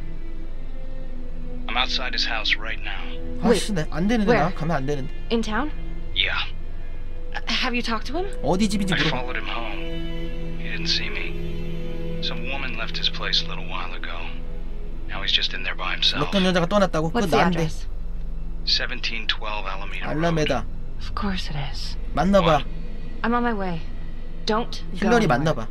I'm outside his house right now. 아씨, 안 되는데 where? 나 가면 안 되는데. In town? Yeah. Uh, have you talked to him? 어디 집인지 I 물어봐. followed him home. He didn't see me. Some woman left his place a little while ago. Now he's just in there by himself. 어떤 여자가 떠났다고? 그거 What's the 나인데. address? seventeen twelve Alameda Road. 알라메다. Of course it is. 만나봐. I'm on my way. Don't go 힐러리 anywhere. 만나봐.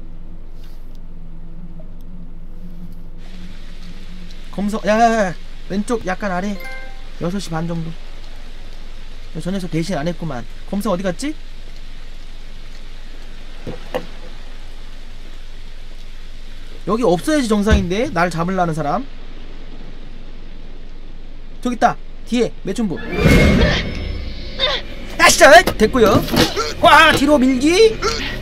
검서, 야야야, 왼쪽 약간 아래. 여섯 시 반 정도. 저 녀석 배신 안 했구만. 검서 어디 갔지? 여기 없어야지 정상인데. 날 잡으려는 사람. 저기 있다. 뒤에 매춘부. 아싸! 됐고요. 와, 뒤로 밀기.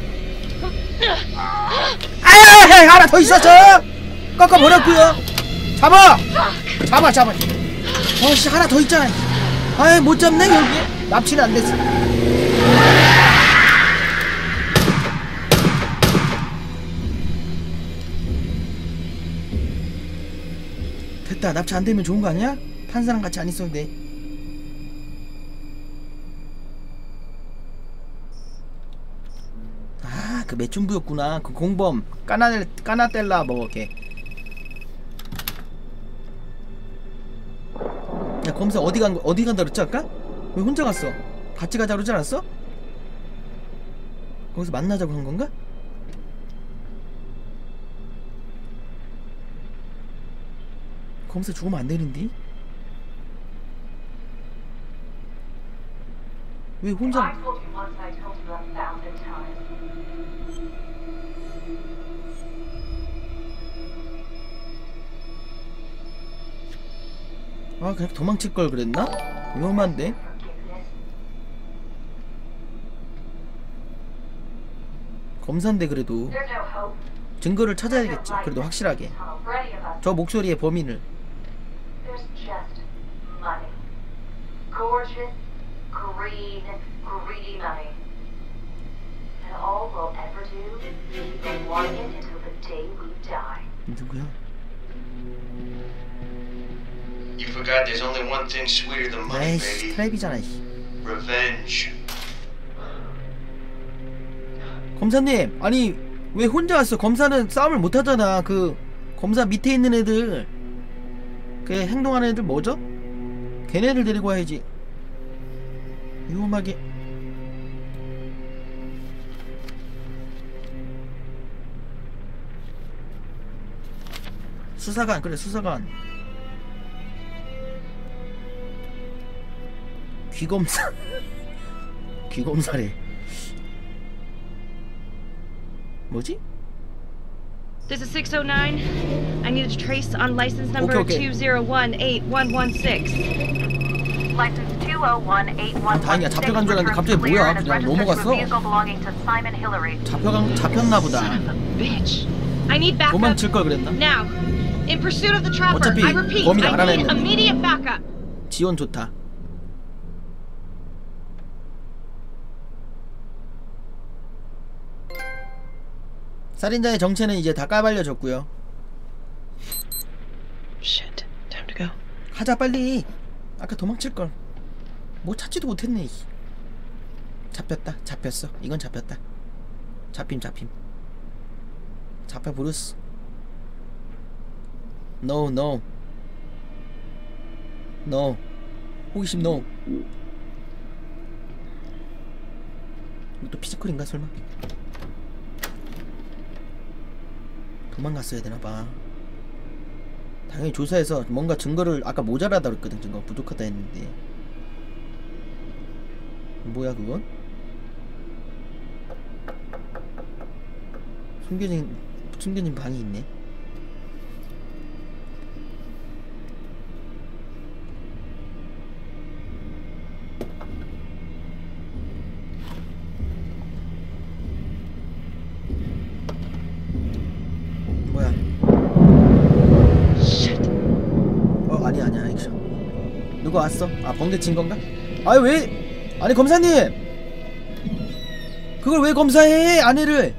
아야, 하나 더 있었어. 꺾어 버렸고요. 잡아, 잡아, 잡아. 어씨, 하나 더 있잖아. 아이, 못 잡네 결국에. 납치는 안 됐어. 됐다. 납치 안 되면 좋은 거 아니야? 판사랑 같이 안 있어도 돼. 아, 그 매춘부였구나. 그 공범 까나델 까나텔라 뭐 이렇게. 야, 검사 어디 간 어디 간다 그랬지 아까? 왜 혼자 갔어? 같이 가자 그러지 않았어? 거기서 만나자고 한 건가? 검사 죽으면 안 되는데? 왜 혼자? 아, 그냥 도망칠 걸 그랬나? 위험한데? 검사인데 그래도 증거를 찾아야겠지. 그래도 확실하게 저 목소리의 범인을. 누구야? You forgot there's only one thing sweeter than money, 에이씨, baby. 트랩이잖아. Revenge. 검사님, 아니 왜 혼자 왔어? 검사는 싸움을 못 하잖아. 그 검사 밑에 있는 애들, 그 행동하는 애들 뭐죠? 걔네를 데리고 와야지. 위험하게. 수사관, 그래 수사관. 귀검사. 귀검사래. 뭐지? This is six oh nine. I need a trace on license number okay, okay. two zero one eight one one six. License two oh one eight one one six. 다행이야. 잡혀간 줄 알았는데 갑자기 뭐야? 그냥 넘어갔어. 잡혀간 잡혔나 보다. Son of a bitch. I need backup. 도망칠 걸 그랬나? Now, in pursuit of the trapper. 어차피 I repeat, 범인 I need 알아냈는데. immediate backup. 지원 좋다. 살인자의 정체는 이제 다 까발려졌고요. Shit. Time to go. 하자 빨리. 아까 도망칠걸. 뭐 찾지도 못했네. 잡혔다. 잡혔어. 이건 잡혔다. 잡힘 잡힘. 잡혀버렸어. No no No. 호기심 no. 이거 또 피지컬인가 설마? 도망갔어야 되나봐. 당연히 조사해서 뭔가 증거를, 아까 모자라다 그랬거든. 증거 부족하다 했는데. 뭐야 그건? 숨겨진 숨겨진 방이 있네. 뭐야? 어, 아니 아니야 액션. 누가 왔어? 아, 번개 친 건가? 아니 왜? 아니 검사님, 그걸 왜 검사해? 아내를.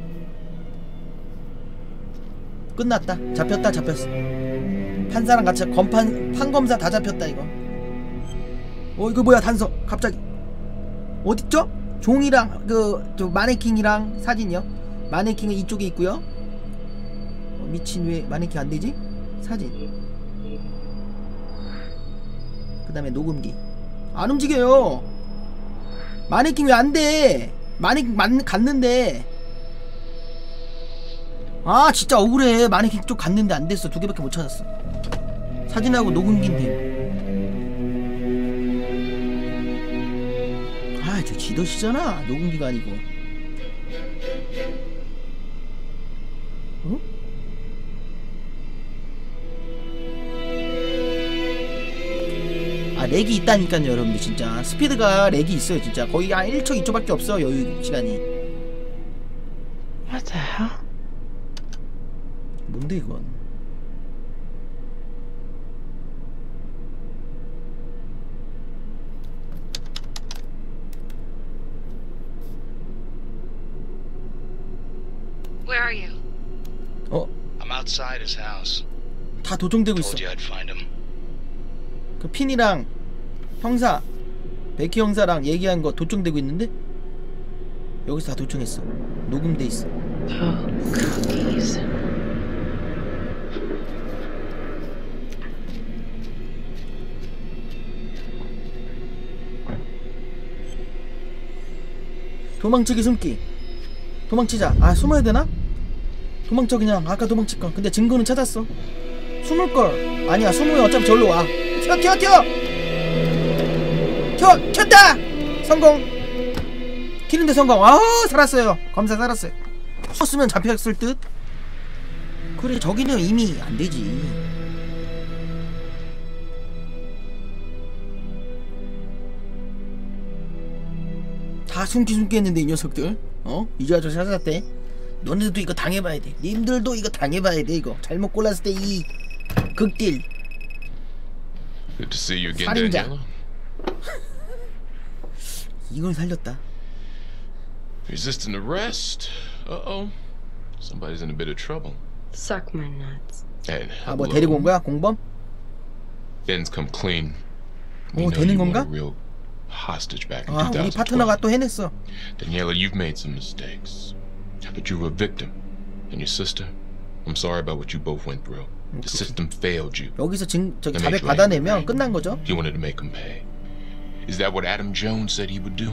끝났다. 잡혔다. 잡혔어. 판사랑 같이 검판 판검사 다 잡혔다 이거. 어, 이거 뭐야? 단서 갑자기 어딨죠? 종이랑 그 저 마네킹이랑 사진이요. 마네킹은 이쪽에 있고요. 어, 미친, 왜 마네킹 안 되지? 사진. 그 다음에 녹음기. 안 움직여요. 마네킹 왜 안 돼? 마네킹 만 갔는데. 아 진짜 억울해. 마네킹 쪽 갔는데 안 됐어. 두 개밖에 못 찾았어. 사진하고 녹음기인데. 아, 저 지더시잖아. 녹음기가 아니고. 어? 렉이 있다니까요 여러분들. 진짜 스피드가 렉이 있어요. 진짜 거의 한 일 초 이 초밖에 없어 여유 시간이. What the hell? 뭔데 이건? Where are you? 어? I'm outside his house. 다 도청되고 있어. Told you I'd find him. 그 핀이랑 형사 베키 형사랑 얘기한 거 도청되고 있는데 여기서 다 도청했어. 녹음돼 있어. Oh, cookies. 도망치기 숨기. 도망치자. 아 숨어야 되나? 도망쳐 그냥. 아까 도망칠걸. 근데 증거는 찾았어. 숨을걸. 아니야 숨으면 어차피 절로 와. 튀어 튀어 튀어 튀어 튀었다. 성공. 키는데 성공. 아우 살았어요. 검사 살았어요. 숨었으면 잡혔을 듯. 그래 저기는 이미 안되지. 다 숨기 숨기 했는데 이 녀석들. 어? 이제 아주 찾았대. 너네들도 이거 당해봐야 돼. 님들도 이거 당해봐야 돼. 이거 잘못 골랐을 때 이 극딜. Good to see you again, 살인자. Daniela. 이걸 살렸다. Resisting arrest? Uh-oh. Somebody's in a bit of trouble. Suck my nuts. And 아, 뭐 데리고 온 거야? 공범? Ben's come clean. We 오, know 되는 you were 건가? a real hostage back in 아, 우리 파트너가 twenty twelve. 또 해냈어. Daniela, you've made some mistakes. But you were a victim. And your sister, I'm sorry about what you both went through. The system failed you. 여기서 증, 저기 That 자백 made you 받아내면 angry. 끝난 거죠? You wanted to make him pay. Is that what Adam Jones said he would do?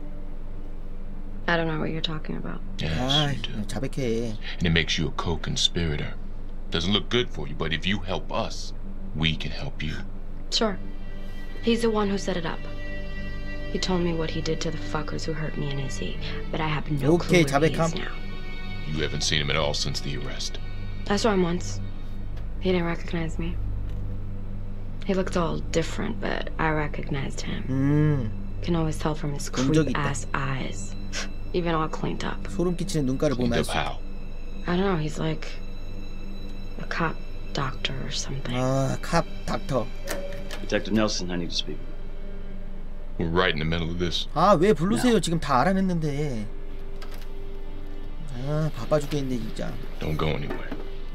I don't know what you're talking about. Yes, 아, you do. 자백해. And it makes you a co-conspirator. Doesn't look good for you, but if you help us, we can help you. Sure. He's the one who set it up. He told me what he did to the fuckers who hurt me and Izzy, but I have no clue 오케이, where he 자백함. is now. You haven't seen him at all since the arrest. I saw him once. He didn't recognize me. He looked all different, but I recognized him. 음, Can always tell from his 본 적이 creep 있다. ass eyes. Even all cleaned up. 소름 끼치는 눈가를 보면 Cleaned 알 up 수. how? I don't know, he's like a cop doctor or something. 아, 캅 닥터. Detective Nelson, I need to speak. We're right in the middle of this. 아, 왜 부르세요? 지금 다 알아냈는데. 아, 바빠 죽겠는데 진짜. Don't go anywhere.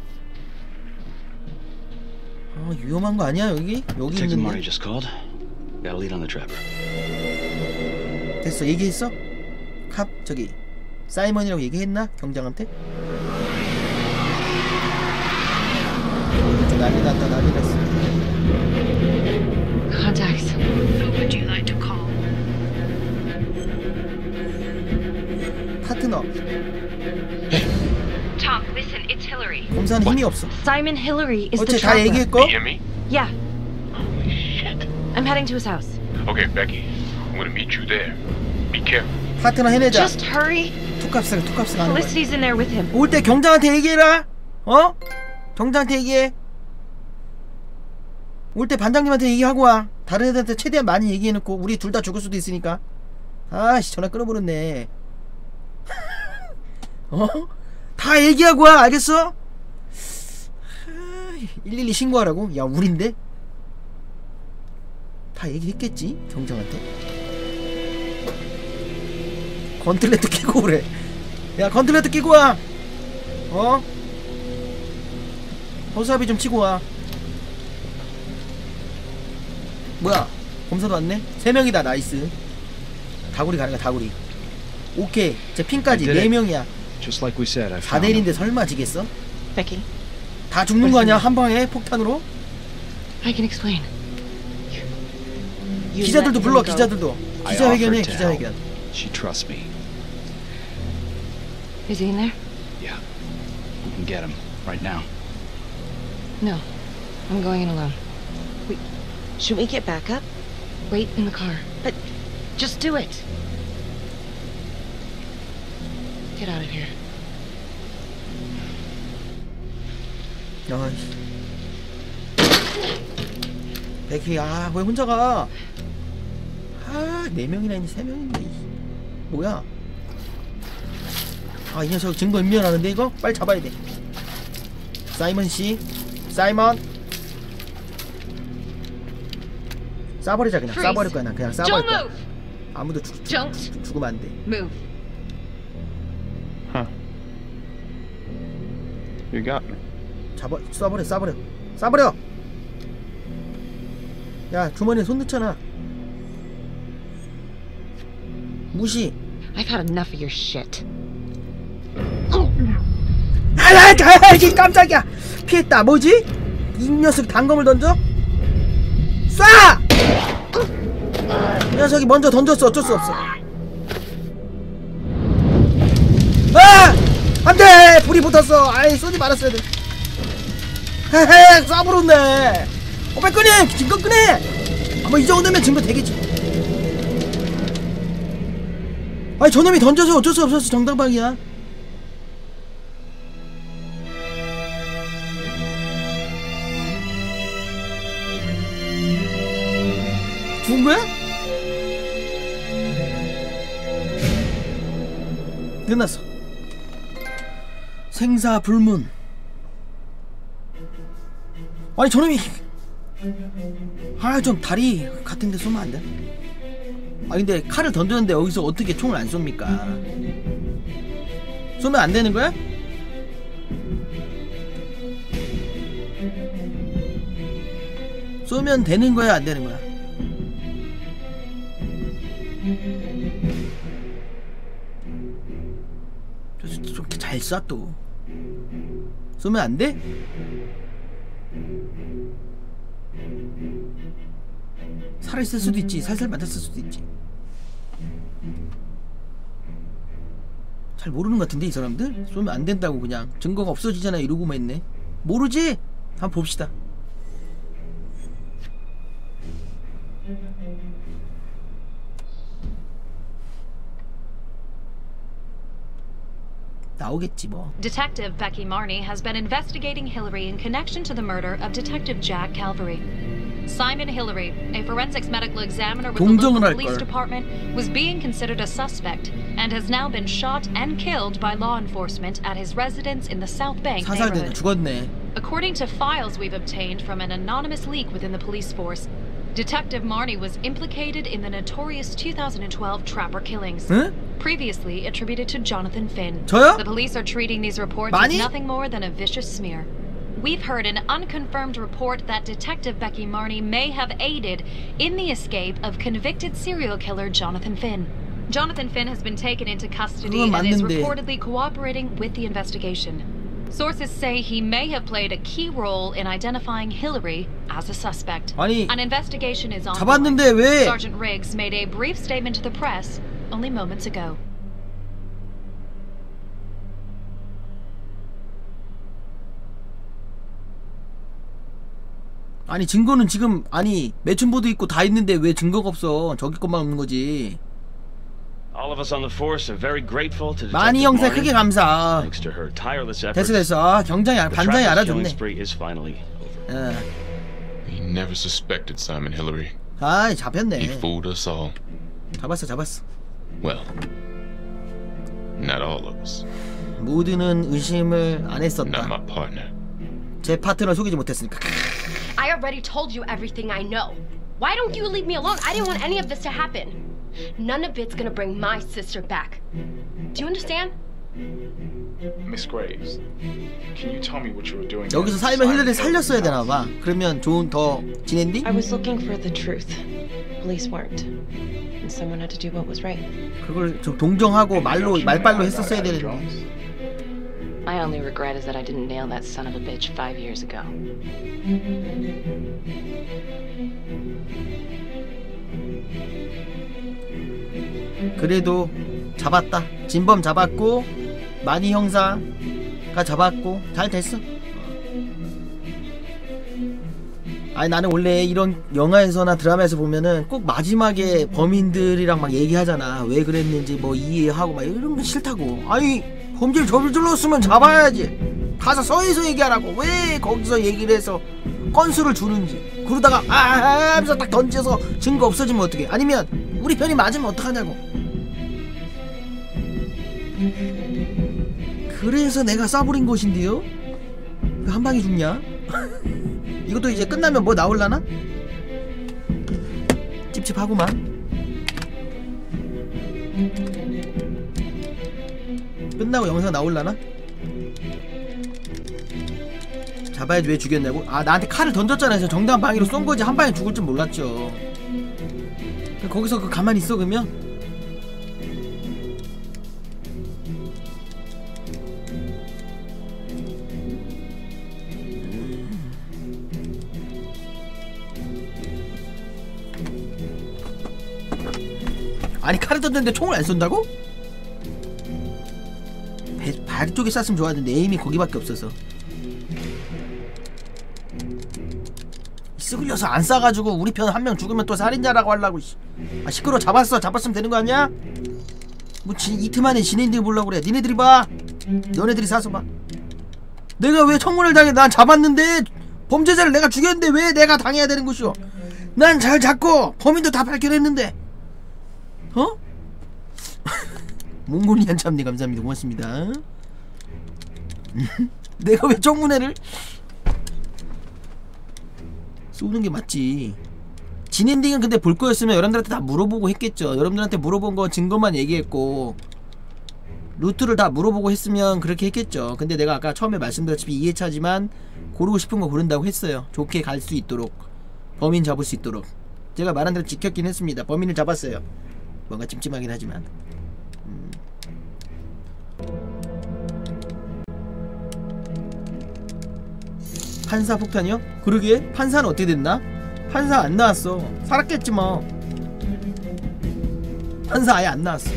아, 위험한 거 아니야 여기? 여기 Detective 있는데. Marty just called. Got a lead on the trapper. 됐어, 얘기했어? 캅 저기 사이먼이라고 얘기했나? 경장한테? 저 난리 났다, 난리 났어. Contacts. Who would you like to call? 파트너. Tom, listen, it's Hillary. 검사는 힘이 없어. Simon Hillary is the 어째 다 trapper. 얘기했고? You hear me? Yeah, Holy shit. I'm heading to his house. Okay, Becky. I'm gonna meet you there. Be careful. 파트너 해내자. Just hurry. 투캅스가 투캅스가 하는 거야. Felicity's in there with him. 올 때 경장한테 얘기해라. 어? 경장한테 얘기해. 올 때 반장님한테 얘기하고 와. 다른 애들한테 최대한 많이 얘기해놓고 우리 둘 다 죽을 수도 있으니까. 아씨 전화 끊어버렸네. 어? 다 얘기하고 와. 알겠어? 일일이 신고하라고? 야 우린데? 다 얘기했겠지? 경장한테? 건틀렛도 끼고 그래. 야 건틀렛도 끼고 와. 어? 허수아비 좀 치고 와. 뭐야 검사도 왔네? 세 명이다. 나이스. 다구리 가는 거야 다구리. 오케이 제 핀까지 네 명이야. Just like we said, I 사 found 대 him. 일인데 설마 지겠어? Becky, 다 죽는 거 아니야 한 방에 폭탄으로? I can explain. you 기자들도 let 불러. him go. 기자들도 I 기자회견해. offered to help. 기자회견. She trusts me. Is he in there? Yeah. We can get him right now. No. I'm going in alone. Should we get back up? Wait in the car. But just do it. Get out of here. 아이씨. 백희 아 왜 혼자 가? 아 네 명이나 있니 세 명인데 뭐야? 아 이 녀석 증거 인멸하는데 이거 빨리 잡아야 돼. 사이먼 씨, 사이먼 쏴버리자 그냥 쏴버릴 거야 난 그냥 쏴버릴 거야. 아무도 죽, 죽, 죽, 죽으면 안 돼. Move. Huh. You got me. 잡아 쏴버려 쏴버려 쏴버려. 야 주머니에 손 넣잖아. 무시. I've had enough of your shit. 아야 가야지 깜짝이야. 피했다. 뭐지? 이 녀석 단검을 던져? 쏴! 이 녀석이 먼저 던졌어. 어쩔 수 없어. 아! 안돼! 불이 붙었어. 아이 쏘지 말았어야 돼. 헤헤 쏴버렸네. 어 빨리 끄네. 증거 끄네. 아마 이 정도면 증거 되겠지. 아니 저놈이 던져서 어쩔 수 없었어. 정당방이야. 죽은 거야? 끝났어. 생사불문. 아니 저놈이 아 좀 다리 같은데 쏘면 안 돼? 아 근데 칼을 던졌는데 여기서 어떻게 총을 안 쏩니까? 쏘면 안 되는 거야? 쏘면 되는 거야 안 되는 거야? 좀 잘 쏴 또. 쏘면 안 돼? 살아있을 수도 있지. 살살 맞았을 수도 있지. 잘 모르는 것 같은데 이 사람들? 쏘면 안 된다고 그냥 증거가 없어지잖아 이러고만 있네. 모르지? 한번 봅시다. 나오겠지 뭐. Detective Becky Marney has been investigating Hillary in connection to the murder of Detective Jack Calvary. Simon Hillary, a forensics medical examiner with the local police department, was being considered a suspect and has now been shot and killed by law enforcement at his residence in the South Bank neighborhood. 죽었네. According to files we've obtained from an anonymous leak within the police force, Detective Marney was implicated in the notorious two thousand twelve Trapper killings, 응? previously attributed to Jonathan Finn. 저요? The police are treating these reports 많이? as nothing more than a vicious smear. We've heard an unconfirmed report that Detective Becky Marney may have aided in the escape of convicted serial killer Jonathan Finn. Jonathan Finn has been taken into custody and is reportedly cooperating with the investigation. Sources say he may have played a key role in identifying Hillary as a suspect. 아니, An investigation is ongoing. 잡았는데 왜? Sergeant Riggs made a brief statement to the press only moments ago. 아니 증거는 지금 아니 매춘보도 있고 다 있는데 왜 증거가 없어? 저기 것만 없는 거지. All of us on the force are very grateful to 많이 형사 크게 감사. Thanks to her tireless efforts. 됐어 됐어. 아, 경장이 반장이 알아줬네. Is finally over. 어. We never suspected Simon Hillary. 아이 잡혔네. He fooled us all. 잡았어 잡았어. Well, not all of us. 모두는 의심을 안 했었다. Not my partner. 제 파트너 속이지 못했으니까. I already told you everything I know. Why don't you leave me alone? I didn't want any of this to happen. None of it's gonna bring my sister back. Do you understand? Miss Graves, can you tell me what you were doing? 여기서 사이먼 힐러를 살렸어야 되나 봐. 그러면 좋은 더 진엔딩? I was looking for the truth. Police weren't. And someone had to do what was right. 그걸 좀 동정하고 말로 말발로 했었어야 되는데. My only regret is that I didn't nail that son of a bitch five years ago. 그래도 잡았다. 진범 잡았고 마니 형사가 잡았고 잘 됐어. 아니 나는 원래 이런 영화에서나 드라마에서 보면은 꼭 마지막에 범인들이랑 막 얘기하잖아. 왜 그랬는지 뭐 이해하고 막 이런 거 싫다고. 아니 범죄를 저질렀으면 잡아야지. 가서 서에서 얘기하라고. 왜 거기서 얘기를 해서 건수를 주는지. 그러다가 아 하면서 딱 던져서 증거 없어지면 어떡해. 아니면 우리 편이 맞으면 어떡하냐고. 그래서 내가 쏴버린 것인데요. 왜 한 방에 죽냐? 이것도 이제 끝나면 뭐 나올라나? 찝찝하구만. 끝나고 영상 나올라나? 잡아야지. 왜 죽였냐고? 아 나한테 칼을 던졌잖아. 그래서 정당한 방위로 쏜 거지. 한 방에 죽을 줄 몰랐죠. 거기서 그 가만히 있어 그러면? 아니 칼을 던졌는데 총을 안 쏜다고? 배, 발 쪽에 쐈으면 좋았는데 에임이 거기밖에 없어서. 쓰글려서 안 쏴가지고 우리 편 한 명 죽으면 또 살인자라고 하려고. 아 시끄러워. 잡았어. 잡았으면 되는 거 아니야? 뭐 지, 이틀 만에 지네들이 보려고 그래. 니네들이 봐. 너네들이 사서 봐. 내가 왜 청문을 당해. 난 잡았는데 범죄자를 내가 죽였는데 왜 내가 당해야 되는 것이오. 난 잘 잡고 범인도 다 발견했는데. 어? 몽골리안 참네. 감사합니다. 고맙습니다. 내가 왜 청문회를 쏘는 게 맞지. 진엔딩은 근데 볼 거였으면 여러분들한테 다 물어보고 했겠죠. 여러분들한테 물어본 거 증거만 얘기했고 루트를 다 물어보고 했으면 그렇게 했겠죠. 근데 내가 아까 처음에 말씀드렸지만 이 회차지만 고르고 싶은 거 고른다고 했어요. 좋게 갈 수 있도록, 범인 잡을 수 있도록. 제가 말한 대로 지켰긴 했습니다. 범인을 잡았어요. 뭔가 찜찜하긴 하지만. 음. 판사 폭탄이요? 그러게 판사는 어떻게 됐나? 판사 안 나왔어. 살았겠지 뭐. 판사 아예 안 나왔어.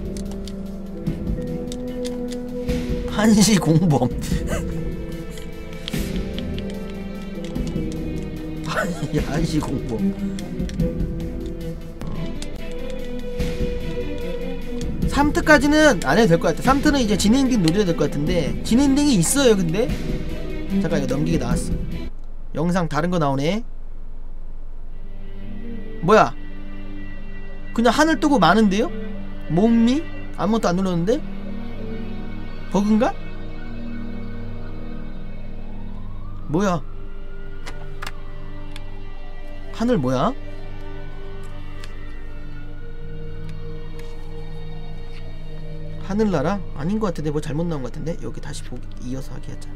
한시 공범. 한시 공범. 삼 트까지는 안 해도 될 것 같아. 삼 트는 이제 진엔딩 노려야 될 것 같은데 진엔딩이 있어요. 근데 잠깐 이거 넘기게 나왔어. 영상 다른 거 나오네. 뭐야? 그냥 하늘 뜨고 마는데요? 몸미? 아무것도 안 눌렀는데? 버그인가? 뭐야? 하늘 뭐야? 하늘나라? 아닌 것 같은데 뭐 잘못 나온 것 같은데? 여기 다시 보기 이어서 하기 하자.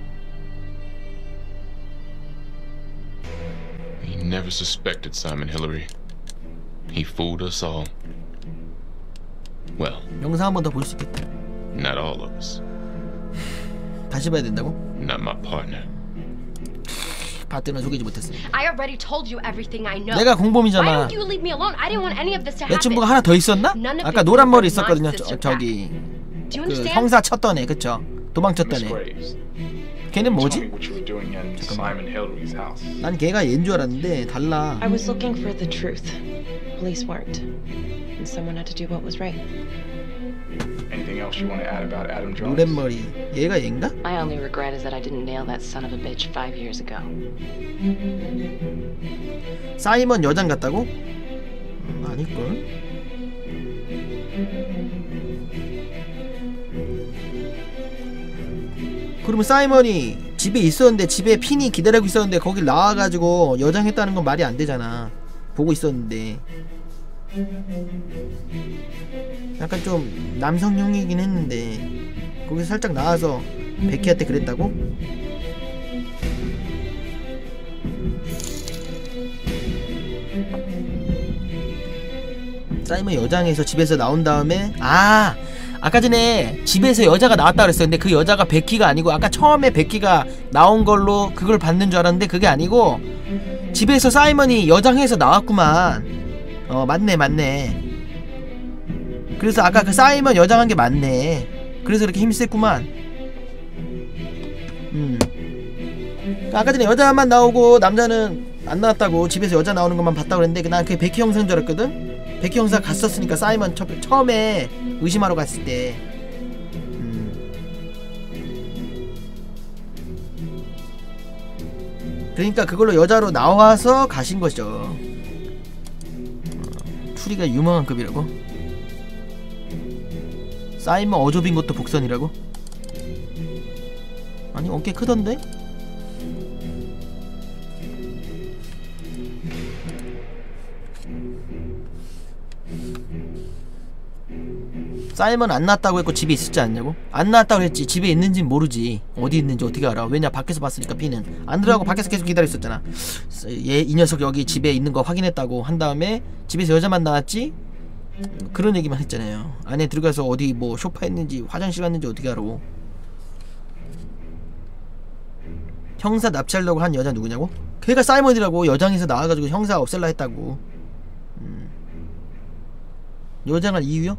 He never suspected Simon Hillary. He fooled us all. Well, 영상 한 번 더 볼 수 있겠다. not all of us. 다시 봐야 된다고? Not my partner. 파트너 속이지 못했어. I already told you everything I know. 내가 공범이잖아. Why don't you leave me alone? I didn't want any of this to happen. 내 친구가 하나 더 있었나? 아까 노란 머리 있었거든요. 저, 저기 그 형사 쳤던 애, 그쵸? 도망쳤던 애. 걔는 뭐지? 잠깐만. 난 걔가 얘인 줄 알았는데 달라. I was looking for the truth. Police weren't. And someone had to do what was right. Anything else you want to add about Adam Jones? 노란 머리. 얘가 얘인가? My only regret is that I didn't nail that son of a bitch five years ago. 사이먼 여장 같다고? 음, 아닐걸? 그러면 사이먼이 집에 있었는데 집에 핀이 기다리고 있었는데 거길 나와가지고 여장했다는 건 말이 안 되잖아. 보고 있었는데 약간 좀 남성형이긴 했는데 거기서 살짝 나와서 베키한테 그랬다고? 사이먼 여장에서 집에서 나온 다음에 아 아까 전에 집에서 여자가 나왔다 그랬어. 근데 그 여자가 베키가 아니고 아까 처음에 베키가 나온 걸로 그걸 받는 줄 알았는데 그게 아니고 집에서 사이먼이 여장해서 나왔구만. 어 맞네 맞네. 그래서 아까 그 사이먼 여장한 게 맞네. 그래서 이렇게 힘셌구만. 음 아까 전에 여자만 나오고 남자는 안 나왔다고 집에서 여자 나오는 것만 봤다고 그랬는데 난 그게 베키 형사인 줄 알았거든. 베키 형사 갔었으니까 사이먼 처, 처음에 의심하러 갔을 때 음. 그러니까 그걸로 여자로 나와서 가신 거죠. 어, 추리가 유명한 급이라고? 사이먼 어조빈 것도 복선이라고? 아니 어깨 크던데? 사이먼 안 나왔다고 했고 집에 있었지 않냐고? 안 나왔다고 했지. 집에 있는진 모르지. 어디 있는지 어떻게 알아? 왜냐 밖에서 봤으니까 피는 안 들어가고 밖에서 계속 기다렸었잖아. 얘 이 녀석 여기 집에 있는 거 확인했다고 한 다음에 집에서 여자만 나왔지? 그런 얘기만 했잖아요. 안에 들어가서 어디 뭐 쇼파했는지 화장실 갔는지 어떻게 알아? 형사 납치하려고 한 여자 누구냐고? 걔가 사이먼이라고. 여장에서 나와가지고 형사 없앨라 했다고. 음. 여장할 이유요?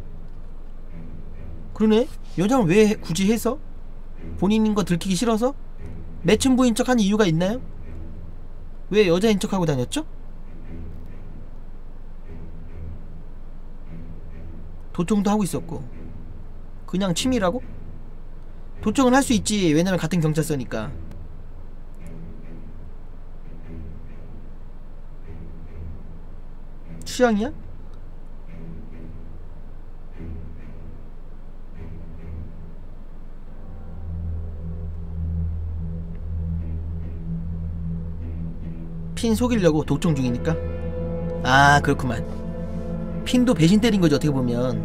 그러네? 여장을 왜 굳이 해서? 본인인 거 들키기 싫어서? 매춘부인 척 한 이유가 있나요? 왜 여자인 척 하고 다녔죠? 도청도 하고 있었고. 그냥 취미라고? 도청은 할 수 있지. 왜냐면 같은 경찰서니까. 취향이야? 핀 속이려고 도청 중이니까? 아 그렇구만. 핀도 배신 때린 거지 어떻게 보면.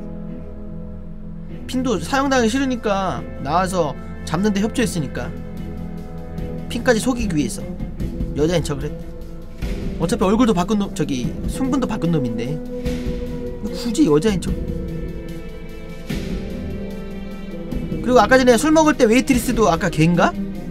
핀도 사형당하기 싫으니까 나와서 잡는데 협조했으니까. 핀까지 속이기 위해서 여자인 척을 했대. 어차피 얼굴도 바꾼 놈, 저기 순분도 바꾼 놈인데 굳이 여자인 척. 그리고 아까 전에 술 먹을 때 웨이트리스도 아까 걔인가?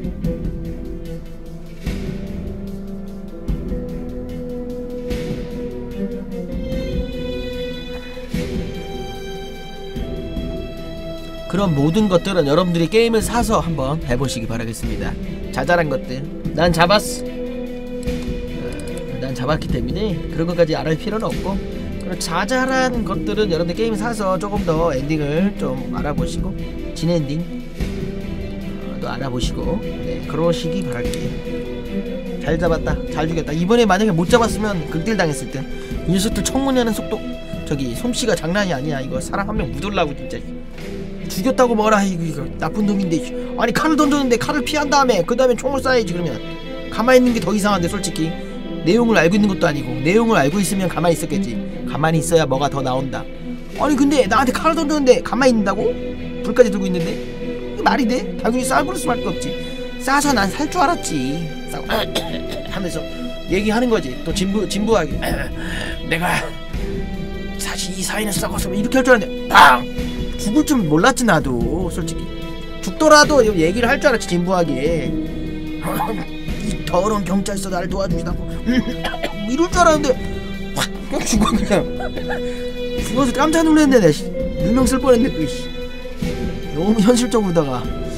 그런 모든 것들은 여러분들이 게임을 사서 한번 해보시기 바라겠습니다. 자잘한 것들 난 잡았어. 어, 난 잡았기 때문에 그런 것까지 알아볼 필요는 없고, 그런 자잘한 것들은 여러분들 게임 사서 조금 더 엔딩을 좀 알아보시고 진엔딩 어, 또 알아보시고 네, 그러시기 바랄게요. 잘 잡았다, 잘 죽였다. 이번에 만약에 못 잡았으면 극딜 당했을 때 이 녀석들 청문회하는 속도 저기 솜씨가 장난이 아니야. 이거 사람 한 명 묻으려고 진짜. 죽였다고 뭐라 해. 이거 나쁜 놈인데. 아니 칼을 던졌는데 칼을 피한 다음에 그 다음에 총을 쏴야지. 그러면 가만히 있는 게 더 이상한데 솔직히. 내용을 알고 있는 것도 아니고. 내용을 알고 있으면 가만히 있었겠지. 가만히 있어야 뭐가 더 나온다. 아니 근데 나한테 칼을 던졌는데 가만히 있는다고? 불까지 들고 있는데? 이게 말이 돼? 당연히 쌀부를 수밖에 없지. 싸서 난 살 줄 알았지. 싸고 하면서 얘기하는 거지. 또 진부, 진부하게 내가 사실 이 사인을 썩었으면 이렇게 할 줄 알았는데 빵! 죽을 줄 몰랐지 나도 솔직히. 죽더라도 얘기를 할 줄 알았지 진부하게. 이 더러운 경찰서 나를 도와주시다고 이럴 줄 알았는데 확 그냥 죽어. 그냥 죽어서 깜짝 놀랐네. 내가 유명 쓸 뻔했네 또. 너무 현실적으로다가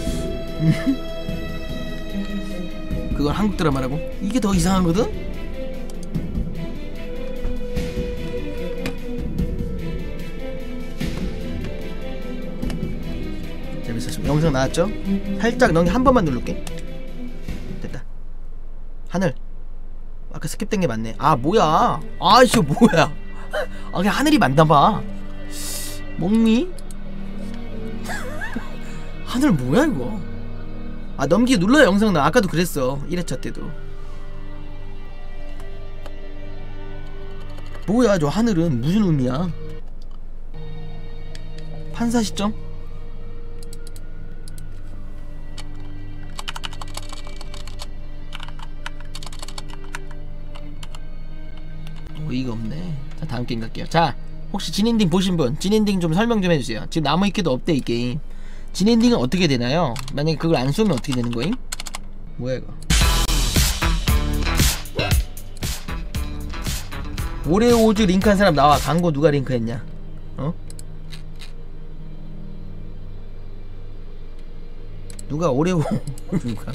그건 한국 드라마라고? 이게 더 이상하거든? 재밌었습니다. 영상 나왔죠? 살짝 넘기 한 번만 누를게. 됐다. 하늘. 아까 스킵된 게 맞네. 아 뭐야. 아이씨 뭐야. 아 그냥 하늘이 맞나봐. 몽미? 하늘 뭐야 이거. 아 넘기 눌러야 영상 나. 아까도 그랬어 일 회차 때도. 뭐야 저 하늘은 무슨 의미야. 판사 시점? 어이가 없네. 자 다음 게임 갈게요. 자 혹시 진엔딩 보신 분 진엔딩 좀 설명 좀 해주세요. 지금 남아있기도 없대 이 게임. 진엔딩은 어떻게 되나요? 만약에 그걸 안 쏘면 어떻게 되는 거임? 뭐야 이거. 오레오우즈 링크한 사람 나와. 광고 누가 링크했냐? 어? 누가 오레오 누가?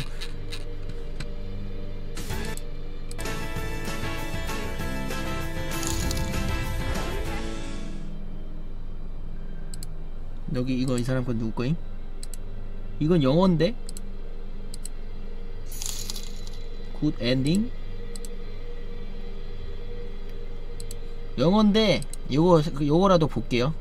여기 이거 이 사람 건 누구 거임? 이건 영어인데? 굿 엔딩? 영어인데 요거 요거라도 볼게요.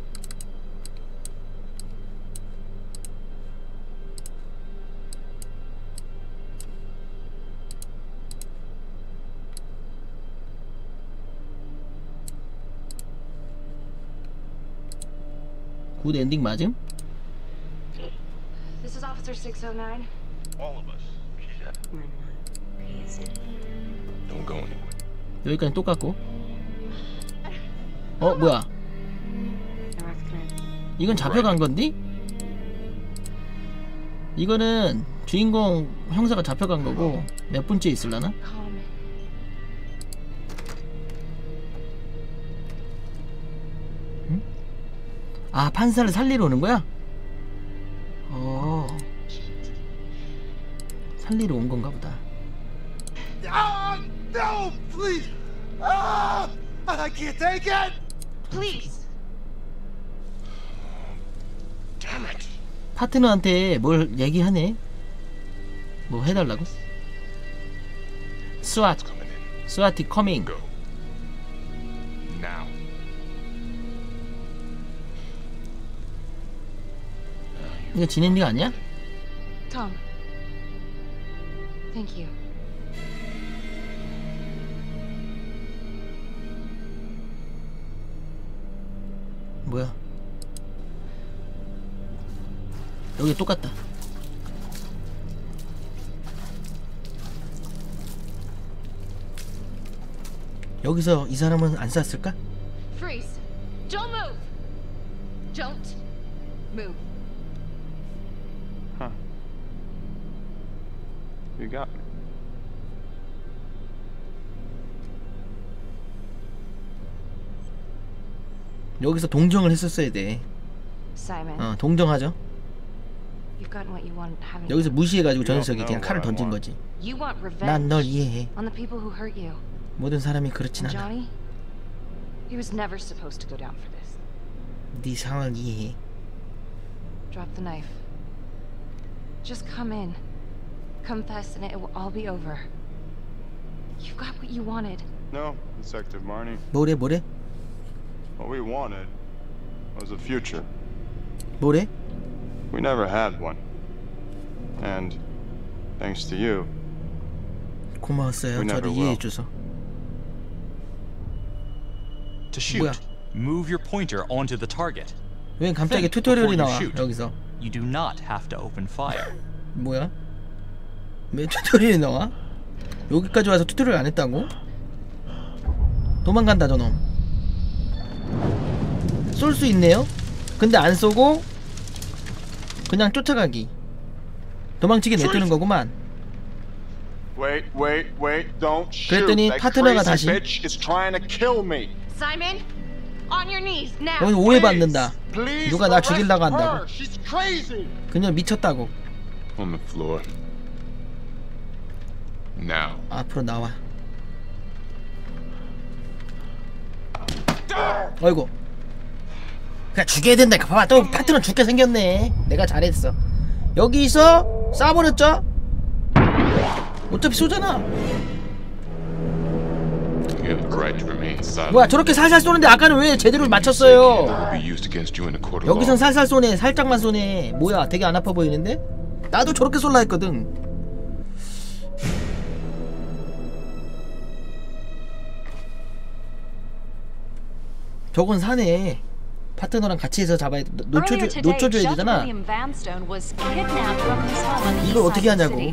굿 엔딩 맞음? This is Officer six oh nine. All of us. She's at. Don't go anywhere. 여기까지 똑같고. 어 뭐야? 이건 잡혀간 건디? 이거는 주인공 형사가 잡혀간 거고 몇 분째 있을라나? 응? 아 판사를 살리러 오는 거야? 어 살리러 온 건가 보다. Ah, no, please. Ah, I can't take it. Please. Damn it. 파트너한테 뭘 얘기하네. 뭐 해달라고? 스와트. 스와티 커밍. Now. 이거 진엔딩 아니야? Tom. Thank you. 뭐야? 여기 똑같다. 여기서 이 사람은 안 쐈을까? Freeze. Don't move. Don't move. Huh. You got me. 여기서 동정을 했었어야 돼. Simon. 어, 동정하죠. You've gotten what you want, haven't you? 여기서 무시해가지고 저 녀석이 그냥 칼을 던진 거지. You want revenge 난 널 이해해. on the people who hurt you. 모든 사람이 그렇진 And 않아. Johnny? He was never supposed to go down for this. 네 상황을 이해해. Drop the knife. Just come in. Confess and it will all be over. You got what you wanted. No, Detective Marnie. 뭐래 뭐래? What we wanted was a future. 뭐래? We never had one. And thanks to you, 고마웠어요. we never 저를 will. 이해해줘서. To shoot, move your pointer onto the target. 왜 갑자기 Think 튜토리얼이 before you 나와 shoot. 여기서? You do not have to open fire. 뭐야? 왜 튜토리얼이 나와? 여기까지 와서 튜토리얼 안 했다고? 도망간다 저놈. 쏠 수 있네요? 근데 안 쏘고 그냥 쫓아가기. 도망치게 내두는 거구만. Wait, wait, wait! Don't shoot! 그랬더니 That 파트너가 crazy 다시 bitch is trying to kill me. Simon, on your knees now. 여기서 오해받는다. Please 누가 나 죽이려고 arrest 한다고. her. She's crazy. 그냥 미쳤다고. On the floor. Now. 앞으로 나와. 어이구. 그냥 죽여야 된다니까. 봐봐 또 파트너 죽게 생겼네. 내가 잘했어. 여기서 쏴버렸죠? 어차피 쏘잖아. You have the right to remain silent. 뭐야 저렇게 살살 쏘는데 아까는 왜 제대로 맞췄어요? Will be used against you in a court of 여기선 law. 살살 쏘네. 살짝만 쏘네. 뭐야 되게 안 아파 보이는데? 나도 저렇게 쏠라 했거든. 저건 사네. 파트너랑 같이 해서 잡아야 돼. 놓쳐줘, 놓쳐줘야 되잖아. 이걸 어떻게 하냐고.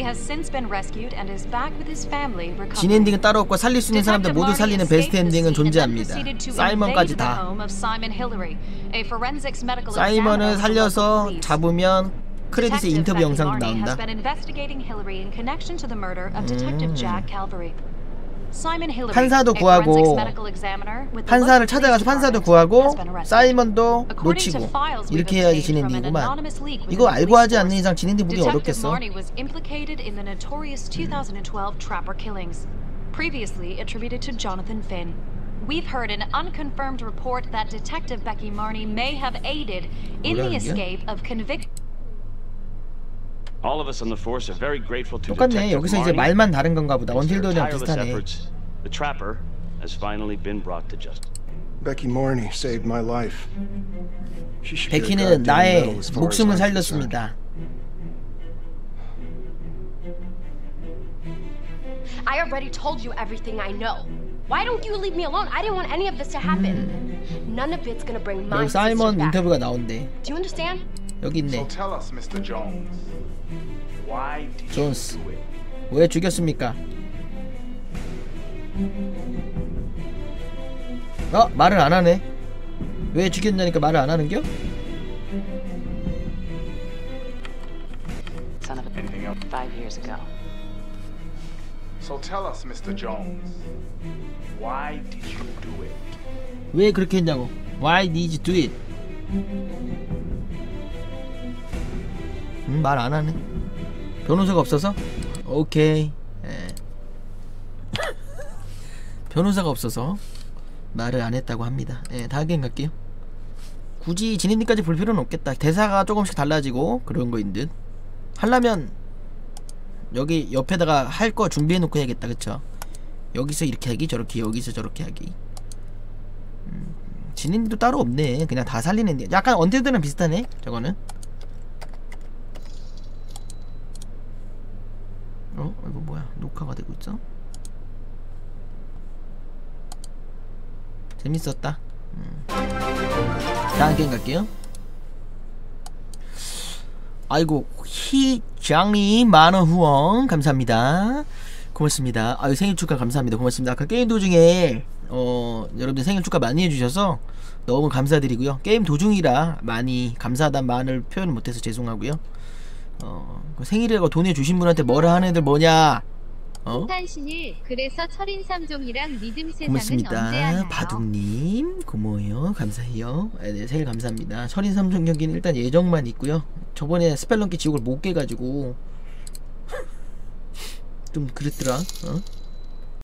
진엔딩은 따로 없고 살릴 수 있는 사람들 모두 살리는 베스트 엔딩은 존재합니다. 사이먼까지 다. 사이먼을 살려서 잡으면 크레딧에 인터뷰 영상도 나온다. 음. 판사도 구하고 판사를 찾아가서 판사도 구하고 사이먼도 놓치고 이렇게 해야지 진엔딩이구만. 이거 알고 하지 않는 이상 진엔딩 보기 어렵겠어. Previously attributed to Jonathan Finn. We've heard an unconfirmed report that Detective Becky Marnie may have aided in the escape of convict. All of us on the force are very grateful to 똑같네. Detective 여기서 이제 Marnie. 말만 다른 건가 보다. Thanks to their 언틸던이랑 tireless 비슷하네. efforts, the trapper has finally been brought to justice. Becky Marnie saved my life. She should get a 베키는 goddamn 나의 medal as far as 목숨을 I'm 살렸습니다. I already told you everything I know. Why don't you leave me alone? I didn't want any of this to happen. None of it's gonna bring my 여기 sister 사이먼 back. 인터뷰가 나온대. Do you understand? 여기 있네. So tell us, Mister Jones. Why did 존스. you do it? 왜 죽였습니까? 어? 말을 안 하네. 왜 죽였냐니까 말을 안 하는겨? Son of a five years ago. So tell us, Mister Jones. Why did you do it? 왜 그렇게 했냐고. Why did you do it? 음, 말 안 하네. 변호사가 없어서? 오케이. 예. 변호사가 없어서 말을 안 했다고 합니다. 예, 다음 게임 갈게요. 굳이 진인님까지 볼 필요는 없겠다. 대사가 조금씩 달라지고 그런 거인 듯. 하려면 여기 옆에다가 할 거 준비해놓고 해야겠다. 그쵸? 여기서 이렇게 하기, 저렇게, 여기서 저렇게 하기. 음, 진인도 따로 없네. 그냥 다 살리는데 약간 언틸드랑 비슷하네. 저거는. 어? 이거 뭐야? 녹화가 되고 있어? 재밌었다. 음. 다음 게임 갈게요. 아이고, 희장이 만원 후원 감사합니다. 고맙습니다. 아유, 생일 축하 감사합니다. 고맙습니다. 아까 게임 도중에 어 여러분들 생일 축하 많이 해주셔서 너무 감사드리고요. 게임 도중이라 많이 감사하다는 말을 표현 못해서 죄송하고요. 어 생일이라고 돈에 주신 분한테 뭐라 하는 애들 뭐냐? 어? 탄신일 그래서 철인삼종이랑 믿음 세상은 고맙습니다. 언제 하나요? 바둑님 고마워요. 감사해요. 네, 생일 감사합니다. 철인삼종 경기는 일단 예정만 있고요. 저번에 스펠런키 지옥을 못 깨가지고 좀 그랬더라. 어?